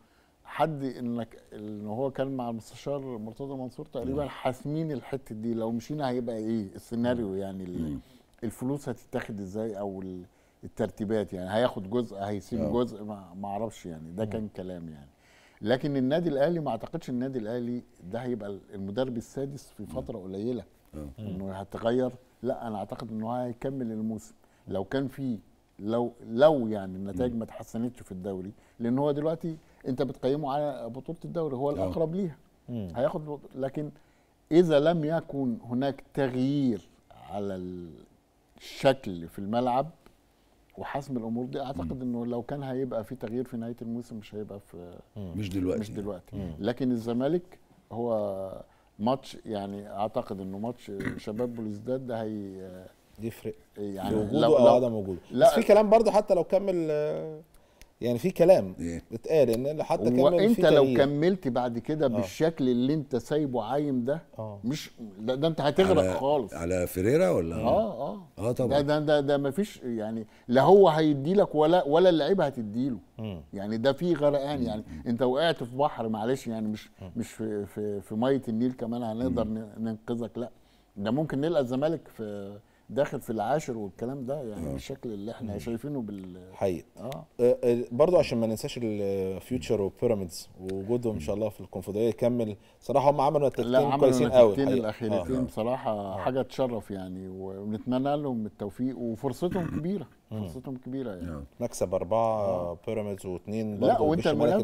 حد ان هو كان مع المستشار مرتضى منصور تقريبا حاسمين الحته دي، لو مشينا هيبقى ايه السيناريو يعني الفلوس هتتاخد ازاي او الترتيبات، يعني هياخد جزء هيسيب جزء ما اعرفش يعني، ده كان كلام يعني. لكن النادي الاهلي ما اعتقدش النادي الاهلي ده هيبقى المدرب السادس في فتره قليله انه هتغير. لا انا اعتقد انه هيكمل الموسم لو كان في لو يعني النتائج ما تحسنتش في الدوري، لان هو دلوقتي انت بتقيمه على بطوله الدوري، هو الاقرب ليها هياخد. لكن اذا لم يكن هناك تغيير على الشكل في الملعب وحسم الامور دي، اعتقد انه لو كان هيبقى في تغيير في نهايه الموسم مش هيبقى في مش دلوقتي. لكن الزمالك هو ماتش، يعني اعتقد انه ماتش شباب بلوزداد ده يفرق يعني وجوده او عدم وجوده. بس في كلام برضه حتى لو كمل، يعني في كلام اتقال ان حتى كمل وانت لو كملت بعد كده بالشكل اللي انت سايبه عايم ده مش ده انت هتغرق خالص. على فيريرا ولا طبعا ده مفيش يعني، لا هو هيدي لك ولا اللعيبه هتديله يعني، ده في غرقان يعني. انت وقعت في بحر معلش يعني، مش في ميه النيل كمان هنقدر ننقذك، لا ده ممكن نلقى الزمالك في داخل في العاشر والكلام ده يعني بالشكل اللي احنا شايفينه حقيقي. برضو عشان ما ننساش الفيوتشر وبيراميدز ووجودهم ان شاء الله في الكونفدراليه يكمل. صراحه هم عملوا نتيجتين كويسين قوي النتيجتين الاخيرتين بصراحه حاجه تشرف يعني، ونتمنى لهم التوفيق وفرصتهم كبيره. فرصتهم كبيره يعني. مكسب 4 بيراميدز و2 لا وانت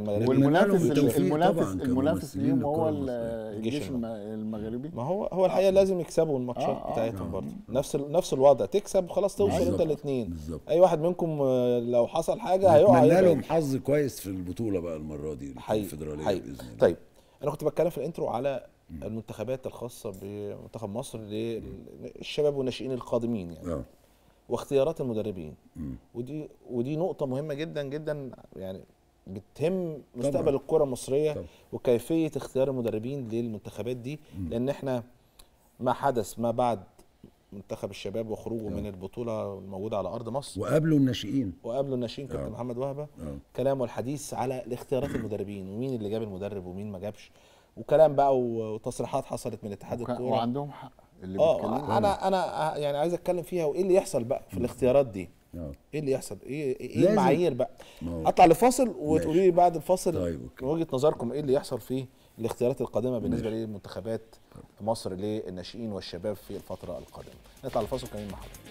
المنافس ليهم هو الجيش المغربي. ما هو الحقيقه لازم يكسبوا الماتشات بتاعتهم برضه نفس الوضع، تكسب خلاص توصل انت الاثنين. اي واحد منكم لو حصل حاجه هيقع. اتمنى لهم حظ كويس في البطوله بقى المره دي الفدراليه باذن الله. طيب انا كنت بتكلم في الانترو على المنتخبات الخاصه بمنتخب مصر للشباب والناشئين القادمين يعني واختيارات المدربين. ودي نقطه مهمه جدا جدا يعني، بتهم مستقبل الكره المصريه وكيفيه اختيار المدربين للمنتخبات دي. لان احنا ما حدث ما بعد منتخب الشباب وخروجه من البطوله الموجوده على ارض مصر وقابلوا الناشئين كابتن محمد وهبه كلام والحديث على الاختيارات المدربين ومين اللي جاب المدرب ومين ما جابش، وكلام بقى وتصريحات حصلت من اتحاد الكوره وعندهم حق اللي بيتكلموا. انا يعني عايز اتكلم فيها وايه اللي يحصل بقى في الاختيارات دي. ايه اللي يحصل، ايه المعايير بقى. اطلع لفاصل وتقولي لي بعد الفاصل من وجهه نظركم ايه اللي يحصل في الاختيارات القادمه بالنسبه لمنتخبات مصر للناشئين والشباب في الفتره القادمه. نطلع لفاصل كمان مع حضرتك.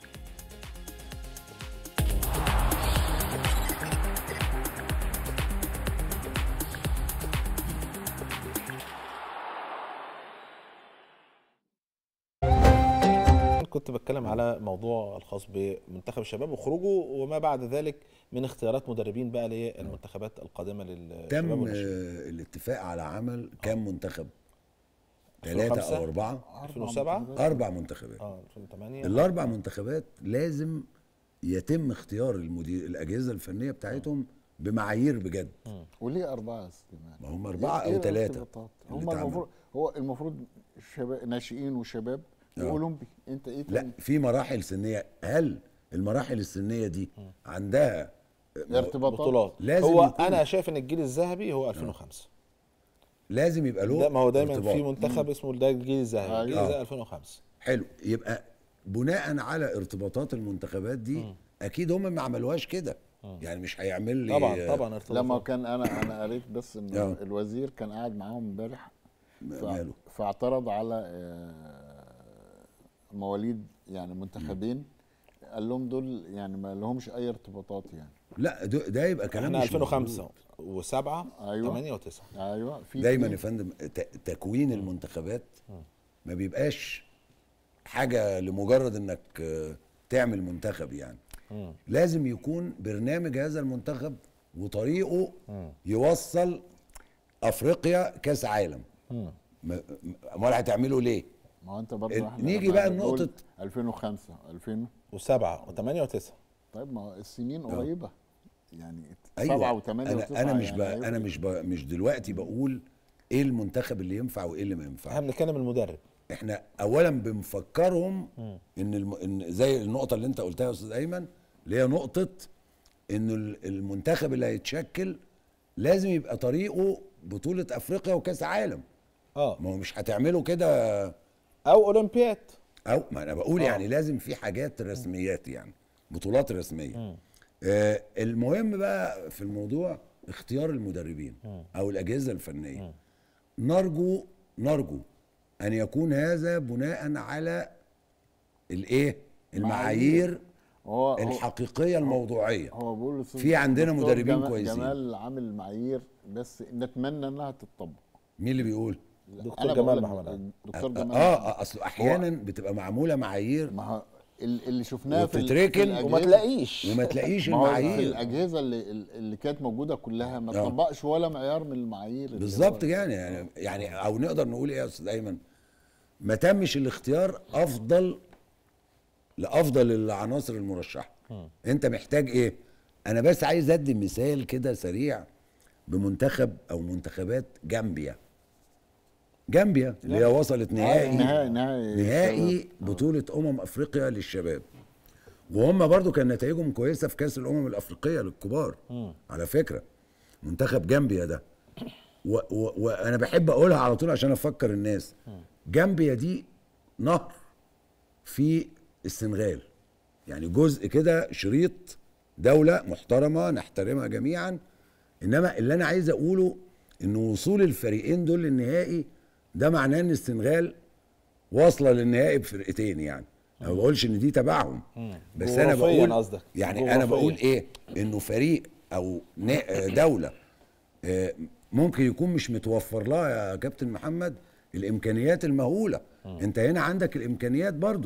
كنت بتكلم على موضوع الخاص بمنتخب الشباب وخروجه وما بعد ذلك من اختيارات مدربين بقى للمنتخبات القادمه للشباب. تم الاتفاق على عمل كام منتخب؟ 3 أو 4 2007 4 منتخبات 2008 الاربع منتخبات لازم يتم اختيار الاجهزه الفنيه بتاعتهم بمعايير بجد. وليه 4 استماع؟ ما هم 4 أو 3 هم المفروض شباب ناشئين وشباب واولمبي. انت ايه لا في مراحل سنيه. هل المراحل السنيه دي عندها بطولات؟ هو انا شايف ان الجيل الذهبي هو 2005 لازم يبقى له. ما هو دايما في منتخب اسمه ده الجيل الذهبي. الجيل الذهبي 2005 حلو. يبقى بناء على ارتباطات المنتخبات دي اكيد هم ما عملوهاش كده يعني، مش هيعمل لي طبعا ارتباطات. لما كان انا قريت بس ان الوزير كان قاعد معاهم امبارح فاعترض على مواليد يعني منتخبين، قال لهم دول يعني ما لهمش اي ارتباطات يعني. لا ده يبقى كلام احنا 2005 و7 8 و9 في دايما يا فندم تكوين المنتخبات ما بيبقاش حاجه لمجرد انك تعمل منتخب يعني. لازم يكون برنامج هذا المنتخب وطريقه يوصل افريقيا كاس عالم. امال هتعملوا ليه؟ ما هو انت برضه نيجي بقى لنقطه 2005 2007 و8 و9. طيب ما هو السنين قريبه يعني. أيوة. 7 و8 و9 انا مش يعني انا مش دلوقتي بقول ايه المنتخب اللي ينفع وايه اللي ما ينفعش. احنا بنتكلم المدرب. احنا اولا بنفكرهم ان زي النقطه اللي انت قلتها يا استاذ ايمن، اللي هي نقطه ان المنتخب اللي هيتشكل لازم يبقى طريقه بطوله افريقيا وكاس عالم. ما هو مش هتعمله كده او اولمبياد، او ما انا بقول يعني لازم في حاجات رسميات، يعني بطولات رسميه. المهم بقى في الموضوع اختيار المدربين او الاجهزه الفنيه. نرجو ان يكون هذا بناء على الايه، المعايير الحقيقيه الموضوعيه. هو بيقول في عندنا مدربين كويسين. جمال عامل معايير بس نتمنى انها تتطبق. مين اللي بيقول؟ دكتور جمال محمد علي. دكتور جمال اصل احيانا بتبقى معموله معايير ما اللي شفناه وبتتركن وما تلاقيش المعايير. الاجهزه اللي كانت موجوده كلها ما تطبقش ولا معيار من المعايير بالظبط. يعني او نقدر نقول ايه يا استاذ ايمن، ما تمش الاختيار لافضل العناصر المرشحه. انت محتاج ايه؟ انا بس عايز ادي مثال كده سريع بمنتخب او منتخبات جامبيا اللي هي وصلت نهائي بطولة افريقيا للشباب، وهم برضو كان نتائجهم كويسة في كأس الامم الافريقية للكبار. على فكرة منتخب جامبيا ده وانا بحب اقولها على طول عشان افكر الناس، جامبيا دي نهر في السنغال، يعني جزء كده شريط دولة محترمة نحترمها جميعا. انما اللي انا عايز اقوله ان وصول الفريقين دول للنهائي ده معناه ان السنغال واصله للنهائي بفرقتين. يعني انا ما بقولش ان دي تبعهم، بس انا بقول يعني انا بقول ايه، انه فريق او دوله ممكن يكون مش متوفر لها يا كابتن محمد الامكانيات المهوله. انت هنا عندك الامكانيات برضو،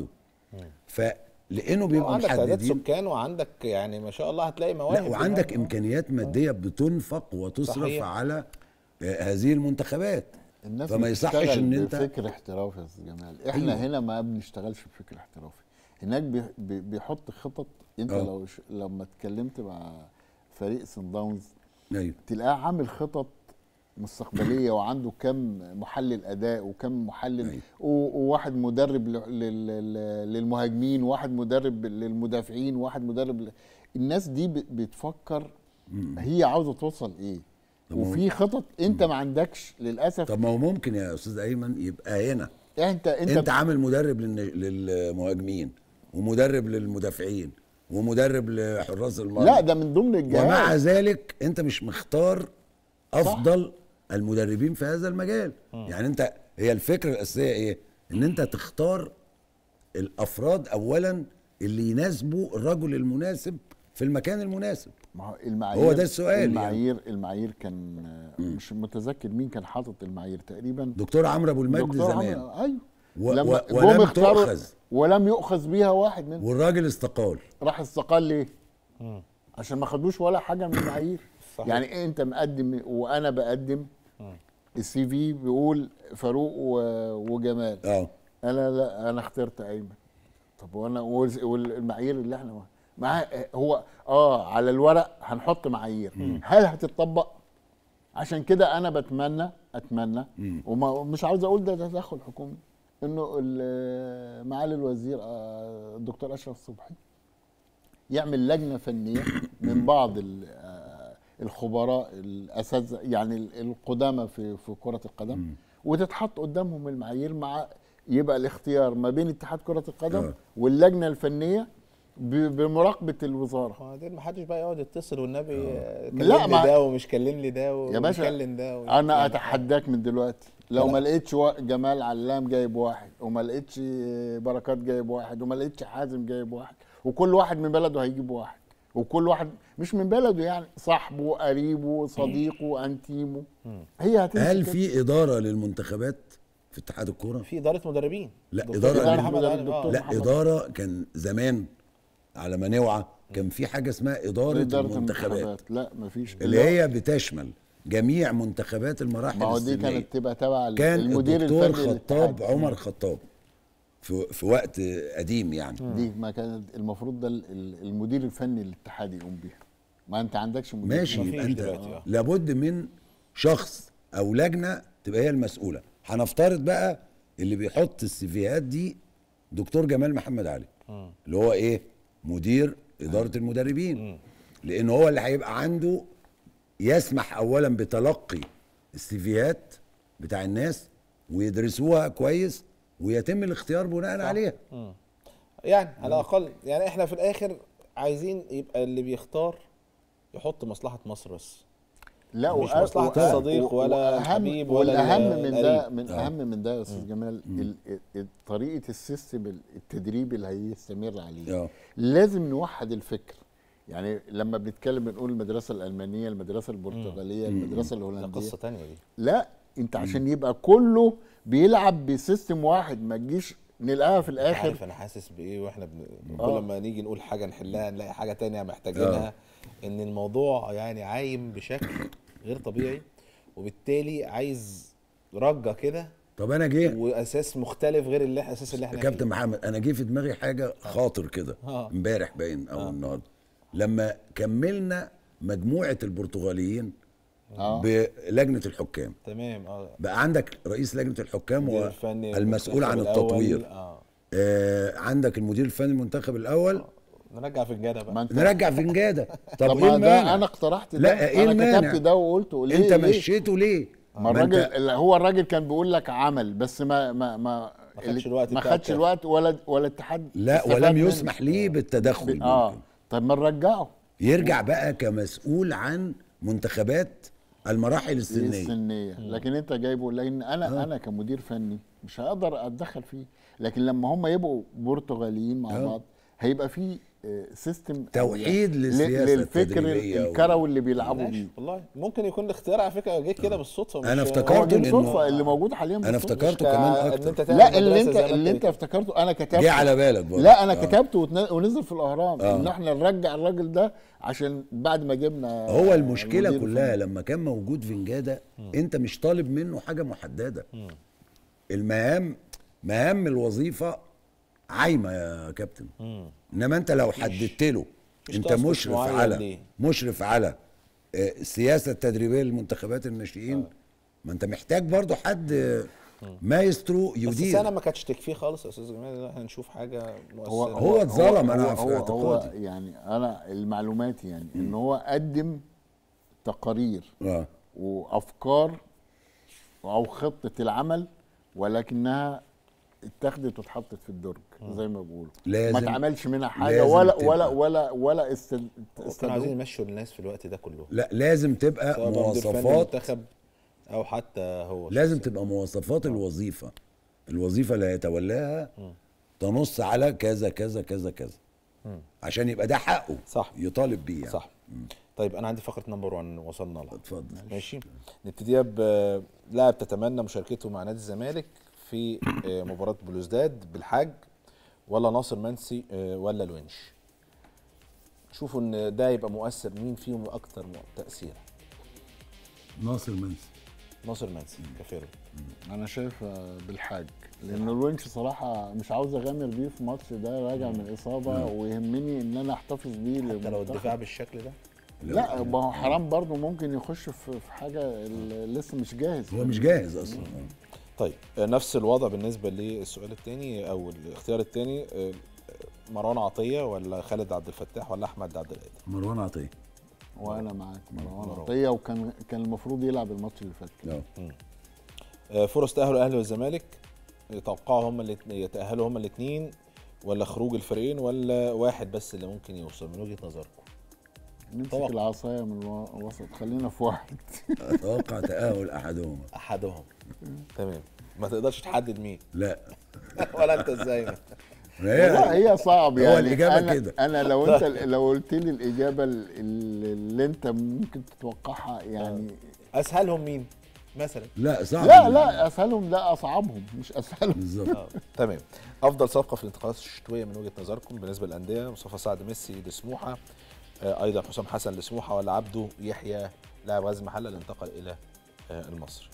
فلانه بيبقى عندك تعداد محددين سكان وعندك يعني ما شاء الله هتلاقي مواهب. لا وعندك امكانيات ماديه بتنفق وتصرف صحيح. على هذه المنتخبات. الناس فما يصحش ان انت بفكر احترافي يا استاذ جمال. احنا هنا ما بنشتغلش بفكر احترافي، هناك بيحط خطط. انت لما اتكلمت مع فريق سان داونز تلاقيه عامل خطط مستقبليه وعنده كم محلل اداء وكم محلل وواحد مدرب للمهاجمين وواحد مدرب للمدافعين وواحد مدرب الناس دي بتفكر هي عاوزه توصل ايه، وفي خطط انت ما عندكش للاسف. طب ما هو ممكن يا استاذ ايمن يبقى هنا انت عامل مدرب للمهاجمين ومدرب للمدافعين ومدرب لحراس المرمى. لا ده من ضمن الجهاز، ومع ذلك انت مش مختار افضل صح. المدربين في هذا المجال. يعني انت هي الفكره الاساسيه ايه؟ ان انت تختار الافراد اولا اللي يناسبوا الرجل المناسب في المكان المناسب. ما هو المعايير، هو ده السؤال. المعايير كان مش متذكر مين كان حاطط المعايير، تقريبا دكتور عمرو ابو المجد زمان. ايوه ولم تؤخذ ولم يؤخذ بيها واحد منهم، والراجل استقال. راح استقال ليه؟ عشان ما خدوش ولا حاجه من المعايير. يعني انت مقدم وانا بقدم السي في بيقول فاروق وجمال. انا لا، انا اخترت ايمن. طب وانا والمعايير اللي احنا هو على الورق هنحط معايير، هل هتطبق؟ عشان كده انا اتمنى ومش عاوز اقول ده تدخل حكومي، انه معالي الوزير الدكتور اشرف صبحي يعمل لجنه فنيه من بعض الخبراء الاساتذه يعني القدامى في كره القدم، وتتحط قدامهم المعايير، مع يبقى الاختيار ما بين اتحاد كره القدم واللجنه الفنيه بمراقبه الوزاره. دي ما حدش بقى يقعد يتصل والنبي كلمني ده ومش كلمني ده يا باشا ده انا اتحداك من دلوقتي لو ما لقيتش جمال علام جايب واحد، وما لقيتش بركات جايب واحد، وما لقيتش حازم جايب واحد، وكل واحد من بلده هيجيب واحد، وكل واحد مش من بلده يعني صاحبه قريبه صديقه انتيمه، هي هتمشي. هل في اداره للمنتخبات في اتحاد الكوره؟ في اداره مدربين. لا اداره كان زمان على ما نوعى كان في حاجه اسمها اداره المنتخبات. لا مفيش، اللي هي بتشمل جميع منتخبات المراحل السنيه. ما هو دي كانت تبقى تبع كان المدير الدكتور خطاب عمر خطاب في وقت قديم يعني. دي ما كانت المفروض ده المدير الفني للاتحاد يقوم بيها، ما انت عندكش مدير. ماشي، يبقى انت لابد من شخص او لجنه تبقى هي المسؤوله. هنفترض بقى اللي بيحط السيفيهات دي دكتور جمال محمد علي، اللي هو ايه؟ مدير اداره المدربين، لان هو اللي هيبقى عنده يسمح اولا بتلقي السيفيات بتاع الناس ويدرسوها كويس ويتم الاختيار بناء عليها. يعني على الاقل يعني احنا في الاخر عايزين يبقى اللي بيختار يحط مصلحه مصر بس، لا مش مصلحة الصديق ولا الحبيب ولا والاهم من ده، القريب. من اهم من ده يا استاذ جمال، طريقه السيستم التدريبي اللي هيستمر عليه. لازم نوحد الفكر. يعني لما بنتكلم بنقول المدرسه الالمانيه، المدرسه البرتغاليه، المدرسه الهولنديه، ده قصه ثانيه دي. لا انت عشان يبقى كله بيلعب بسيستم واحد ما تجيش نلقاها في الاخر. عارف انا حاسس بايه واحنا كل ما نيجي نقول حاجه نحلها نلاقي حاجه تانية محتاجينها. ان الموضوع يعني عايم بشكل غير طبيعي، وبالتالي عايز رجه كده. طب انا جه واساس مختلف غير الاساس اللي احنا كابتن فيه. محمد، انا جه في دماغي حاجه خاطر كده امبارح باين او النهارده، لما كملنا مجموعه البرتغاليين بلجنه الحكام. تمام. بقى عندك رئيس لجنه الحكام المدير الفني المسؤول عن التطوير. عندك المدير الفني المنتخب الاول. نرجع فنجاده بقى. نرجع فنجاده. طب ايه المانع؟ ده انا اقترحت ده. لا ايه انا كتبت ده وقلته ليه؟ انت مشيته ليه؟ ما الراجل هو الراجل كان بيقول لك عمل، بس ما خدش الوقت، ما خدش الوقت ولا اتحاد لا ولم يسمح ليه بالتدخل. طب ما نرجعه يرجع بقى كمسؤول عن منتخبات المراحل السنيه. لكن انت جايبه، لان انا كمدير فني مش هقدر اتدخل فيه. لكن لما هم يبقوا برتغاليين مع بعض هيبقى في سيستم توحيد للسياسه للفكر الكروي اللي بيلعبوا بيه. والله ممكن يكون الاختيار على فكره جه كده بالصدفه. انا افتكرت بالصدفه اللي موجود حاليا. انا افتكرته كمان اكتر. لا اللي انت افتكرته انا كتبته. جه على بالك برضه. لا انا كتبته ونزل في الاهرام ان احنا نرجع الراجل ده عشان بعد ما جبنا. هو المشكله كلها لما كان موجود فنجاده انت مش طالب منه حاجه محدده. مهام الوظيفه عايمه يا كابتن. انما انت لو حددت له انت مشرف على السياسه التدريبيه للمنتخبات الناشئين، ما انت محتاج برضو حد مايسترو يدير. بس السنه ما كانتش تكفيه خالص يا استاذ جمال، احنا نشوف حاجه مؤثره. هو اتظلم. انا في هو اعتقادي يعني انا المعلومات يعني ان هو قدم تقارير وافكار او خطه العمل، ولكنها اتاخدت واتحطت في الدرج زي ما بيقولوا. ما اتعملش منها حاجه ولا كانوا عايزين يمشوا الناس في الوقت ده كله. لا لازم تبقى مواصفات المنتخب او حتى هو لازم تبقى مواصفات الوظيفه اللي هيتولاها تنص على كذا كذا كذا كذا عشان يبقى ده حقه. صح. يطالب بيه يعني. صح. طيب انا عندي فقره نمبر 1 وصلنا لها. اتفضل. ماشي. نبتديها بلاعب تتمنى مشاركته مع نادي الزمالك في مباراه بلوزداد بالحاج، ولا ناصر منسي ولا الونش؟ شوفوا ان ده يبقى مؤثر، مين فيهم اكتر تاثير؟ ناصر منسي كفيرو. انا شايف بالحاج، لان الونش صراحه مش عاوز اغامر بيه في ماتش ده راجع من اصابه، ويهمني ان انا احتفظ بيه حتى لو الدفاع بالشكل ده. لا ما هو حرام برضه، ممكن يخش في حاجه لسه مش جاهز. هو مش جاهز اصلا. طيب نفس الوضع بالنسبه للسؤال الثاني او الاختيار الثاني، مروان عطيه ولا خالد عبد الفتاح ولا احمد عبد القادر؟ مروان عطيه. وانا معاك مروان عطيه، وكان المفروض يلعب الماتش اللي فات. فرص تاهل الاهلي والزمالك، يتوقعوا يتاهلوا هما الاثنين، ولا خروج الفريقين، ولا واحد بس اللي ممكن يوصل من وجهه نظركم؟ نمسك العصايه من الوسط، خلينا في واحد. اتوقع تاهل احدهم. تمام. ما تقدرش تحدد مين؟ لا. ولا انت ازاي؟ لا هي صعب يعني. هو الاجابه كده. انا لو قلت لي الاجابه اللي انت ممكن تتوقعها يعني. اسهلهم مين مثلا؟ لا صعب. لا اسهلهم، لا اصعبهم مش اسهلهم. بالظبط. تمام. افضل صفقه في الانتقالات الشتويه من وجهه نظركم بالنسبه للانديه؟ مصطفى سعد ميسي لسموحه، ايضا حسام حسن لسموحه، ولا عبده يحيى لاعب غزل المحله اللي انتقل الى المصري؟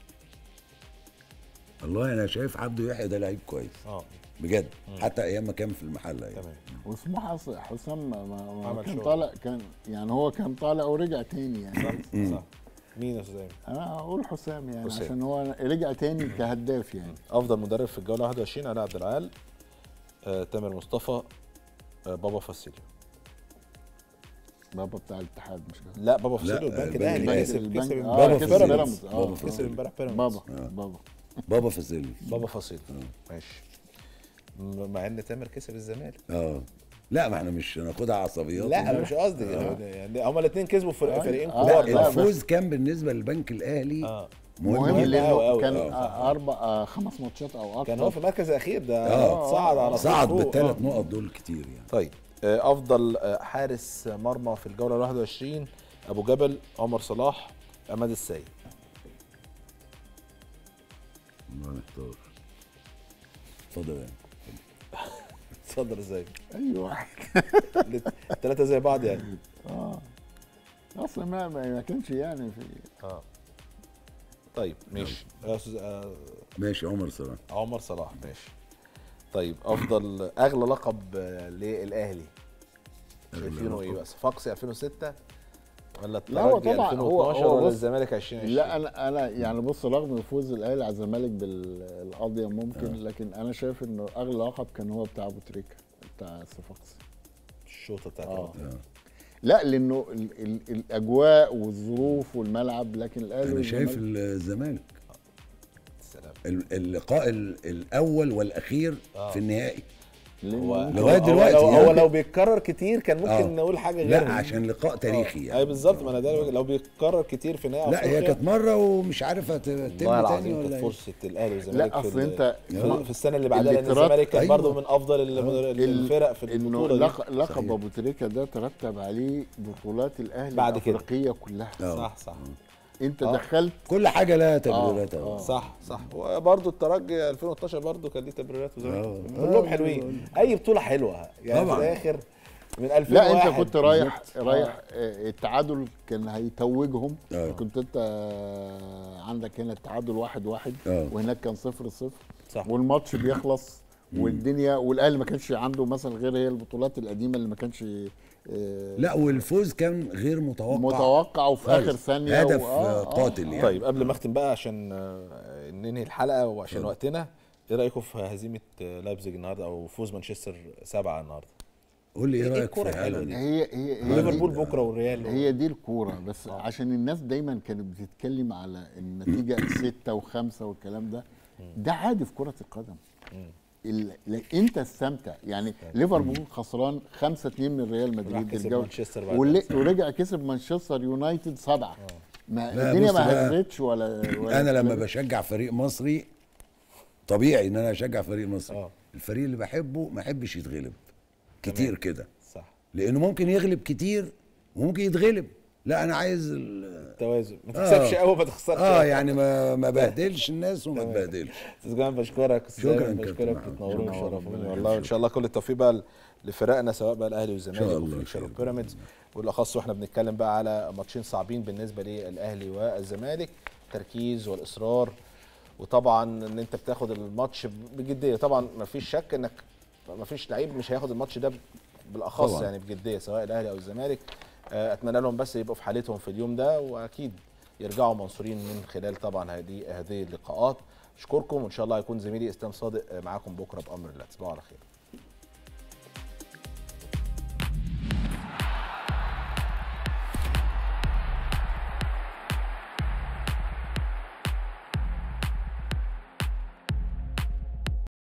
والله انا شايف عبده يحيى ده لعيب كويس. بجد. حتى ايام ما كان في المحله يعني. تمام. وسموحه حسام ما كان طالع، كان يعني هو كان طالع ورجع تاني يعني. صح. مين يا استاذ؟ انا هقول حسام يعني عشان هو رجع تاني كهداف يعني. افضل مدرب في الجوله 21 علي عبد العال، تامر مصطفى، بابا فاسيليو. بابا بتاع الاتحاد مش كده؟ لا بابا فصيل لا، والبنك البنك الاهلي الأهلي. كسب بابا كسب فصيل. بيراميدز. بابا كسب فصيل. امبارح بيراميدز. بابا بابا فازيلي. بابا فصيل ماشي. مع ان تامر كسب الزمالك. لا ما احنا مش هناخدها عصبيات. لا انا مش قصدي يعني هما الاثنين كسبوا فريقين آه. كبار. لا الفوز كان بالنسبه للبنك الاهلي مهم جداً. لانه أوي. كان 5 ماتشات او اكتر. كان هو في المركز الاخير ده. صعد على طول صعد فوق. بالثلاث نقط دول كتير يعني. طيب افضل حارس مرمى في الجوله 21 ابو جبل، عمر صلاح، عماد السيد. ما محتار. اتفضل يعني. اتفضل. ازاي اي واحد. الثلاثه زي بعض يعني. اصلا ما كانش يعني في. طيب ماشي يا استاذ ماشي عمر صلاح. عمر صلاح ماشي. طيب افضل اغلى لقب للاهلي شايفينه ايه بقى؟ صفاقسي 2006 ولا لا هو الترجي طبعا 2012 هو ولا بص، الزمالك 2020؟ لا انا يعني بص، رغم فوز الاهلي على الزمالك بالقضيه ممكن، لكن انا شايف انه اغلى لقب كان هو بتاع ابو تريكه بتاع صفاقسي. الشوطه بتاعته. لا لانه الاجواء والظروف والملعب، لكن الاهلي انا شايف والزمالك الزمالك السلام. اللقاء الاول والاخير في النهائي هو لغاية دلوقتي هو يعني. لو بيتكرر كتير كان ممكن نقول حاجه غير. لا عشان لقاء تاريخي يعني. اي بالظبط، ما انا ده لو بيتكرر كتير في نهائي لا هي كانت مره ومش عارف هتتم والله تاني العظيم ولا كانت ايه. فرصه الاهلي والزمالك. لا اصل انت في السنه اللي بعدها، لان اللي ترتب- الزمالك كان أيوة. برضه من افضل الفرق في انه البطوله دي. لقب ابو تريكه ده ترتب عليه بطولات الاهلي بعد كده. الافريقيه كلها. صح انت دخلت كل حاجه لها تبريراتها. صح وبرضه الترجي 2012 برضه كان ليه تبريرات وزمالك كلهم حلوين. اي بطوله حلوه يعني طبعاً. في الاخر من 2001. لا انت كنت رايح التعادل كان هيتوجهم. كنت انت عندك هنا التعادل 1-1 وهناك كان 0-0 صح. والماتش بيخلص والدنيا، والاهلي ما كانش عنده مثلا غير هي البطولات القديمه اللي ما كانش لا والفوز كان غير متوقع وفي اخر ثانيه هدف قاتل يعني. طيب قبل ما اختم بقى عشان ننهي الحلقه وعشان وقتنا، ايه رايكم في هزيمه لايبزيج النهارده او فوز مانشستر 7 النهارده؟ قول لي ايه رايك الكرة في الحلوة الحلقه دي؟ هي ليفربول بكره والريال. هي دي الكوره بس. عشان الناس دايما كانت بتتكلم على النتيجه 6 و5 والكلام ده. ده عادي في كره القدم. انت استمتع يعني. ليفربول خسران 5-2 من ريال مدريد الجوله، ورجع كسب مانشستر يونايتد 7. ما الدنيا ما هزتش ولا انا لما بشجع فريق مصري طبيعي ان انا اشجع فريق مصري. الفريق اللي بحبه ما احبش يتغلب كتير كده. صح. لانه ممكن يغلب كتير وممكن يتغلب. لا انا عايز التوازن، ما تكسبش قوي ما تخسرش. يعني ما بهدلش الناس وما تبهدلش. استاذ جمال بشكرك. شكرا بشكرك، تنوروني وتشرفوني والله. وان شاء الله كل التوفيق بقى لفرقنا سواء بقى الاهلي والزمالك وفيوتشر وبيراميدز، والاخص واحنا بنتكلم بقى على ماتشين صعبين بالنسبه للاهلي والزمالك. التركيز والاصرار، وطبعا ان انت بتاخد الماتش بجديه. طبعا ما فيش شك انك ما فيش لعيب مش هياخد الماتش ده بالاخص طبعا. يعني بجديه سواء الاهلي او الزمالك. اتمنى لهم بس يبقوا في حالتهم في اليوم ده، واكيد يرجعوا منصورين من خلال طبعا هذه اللقاءات. اشكركم، وان شاء الله هيكون زميلي اسلام صادق معاكم بكره بامر الله. تصبحوا على خير.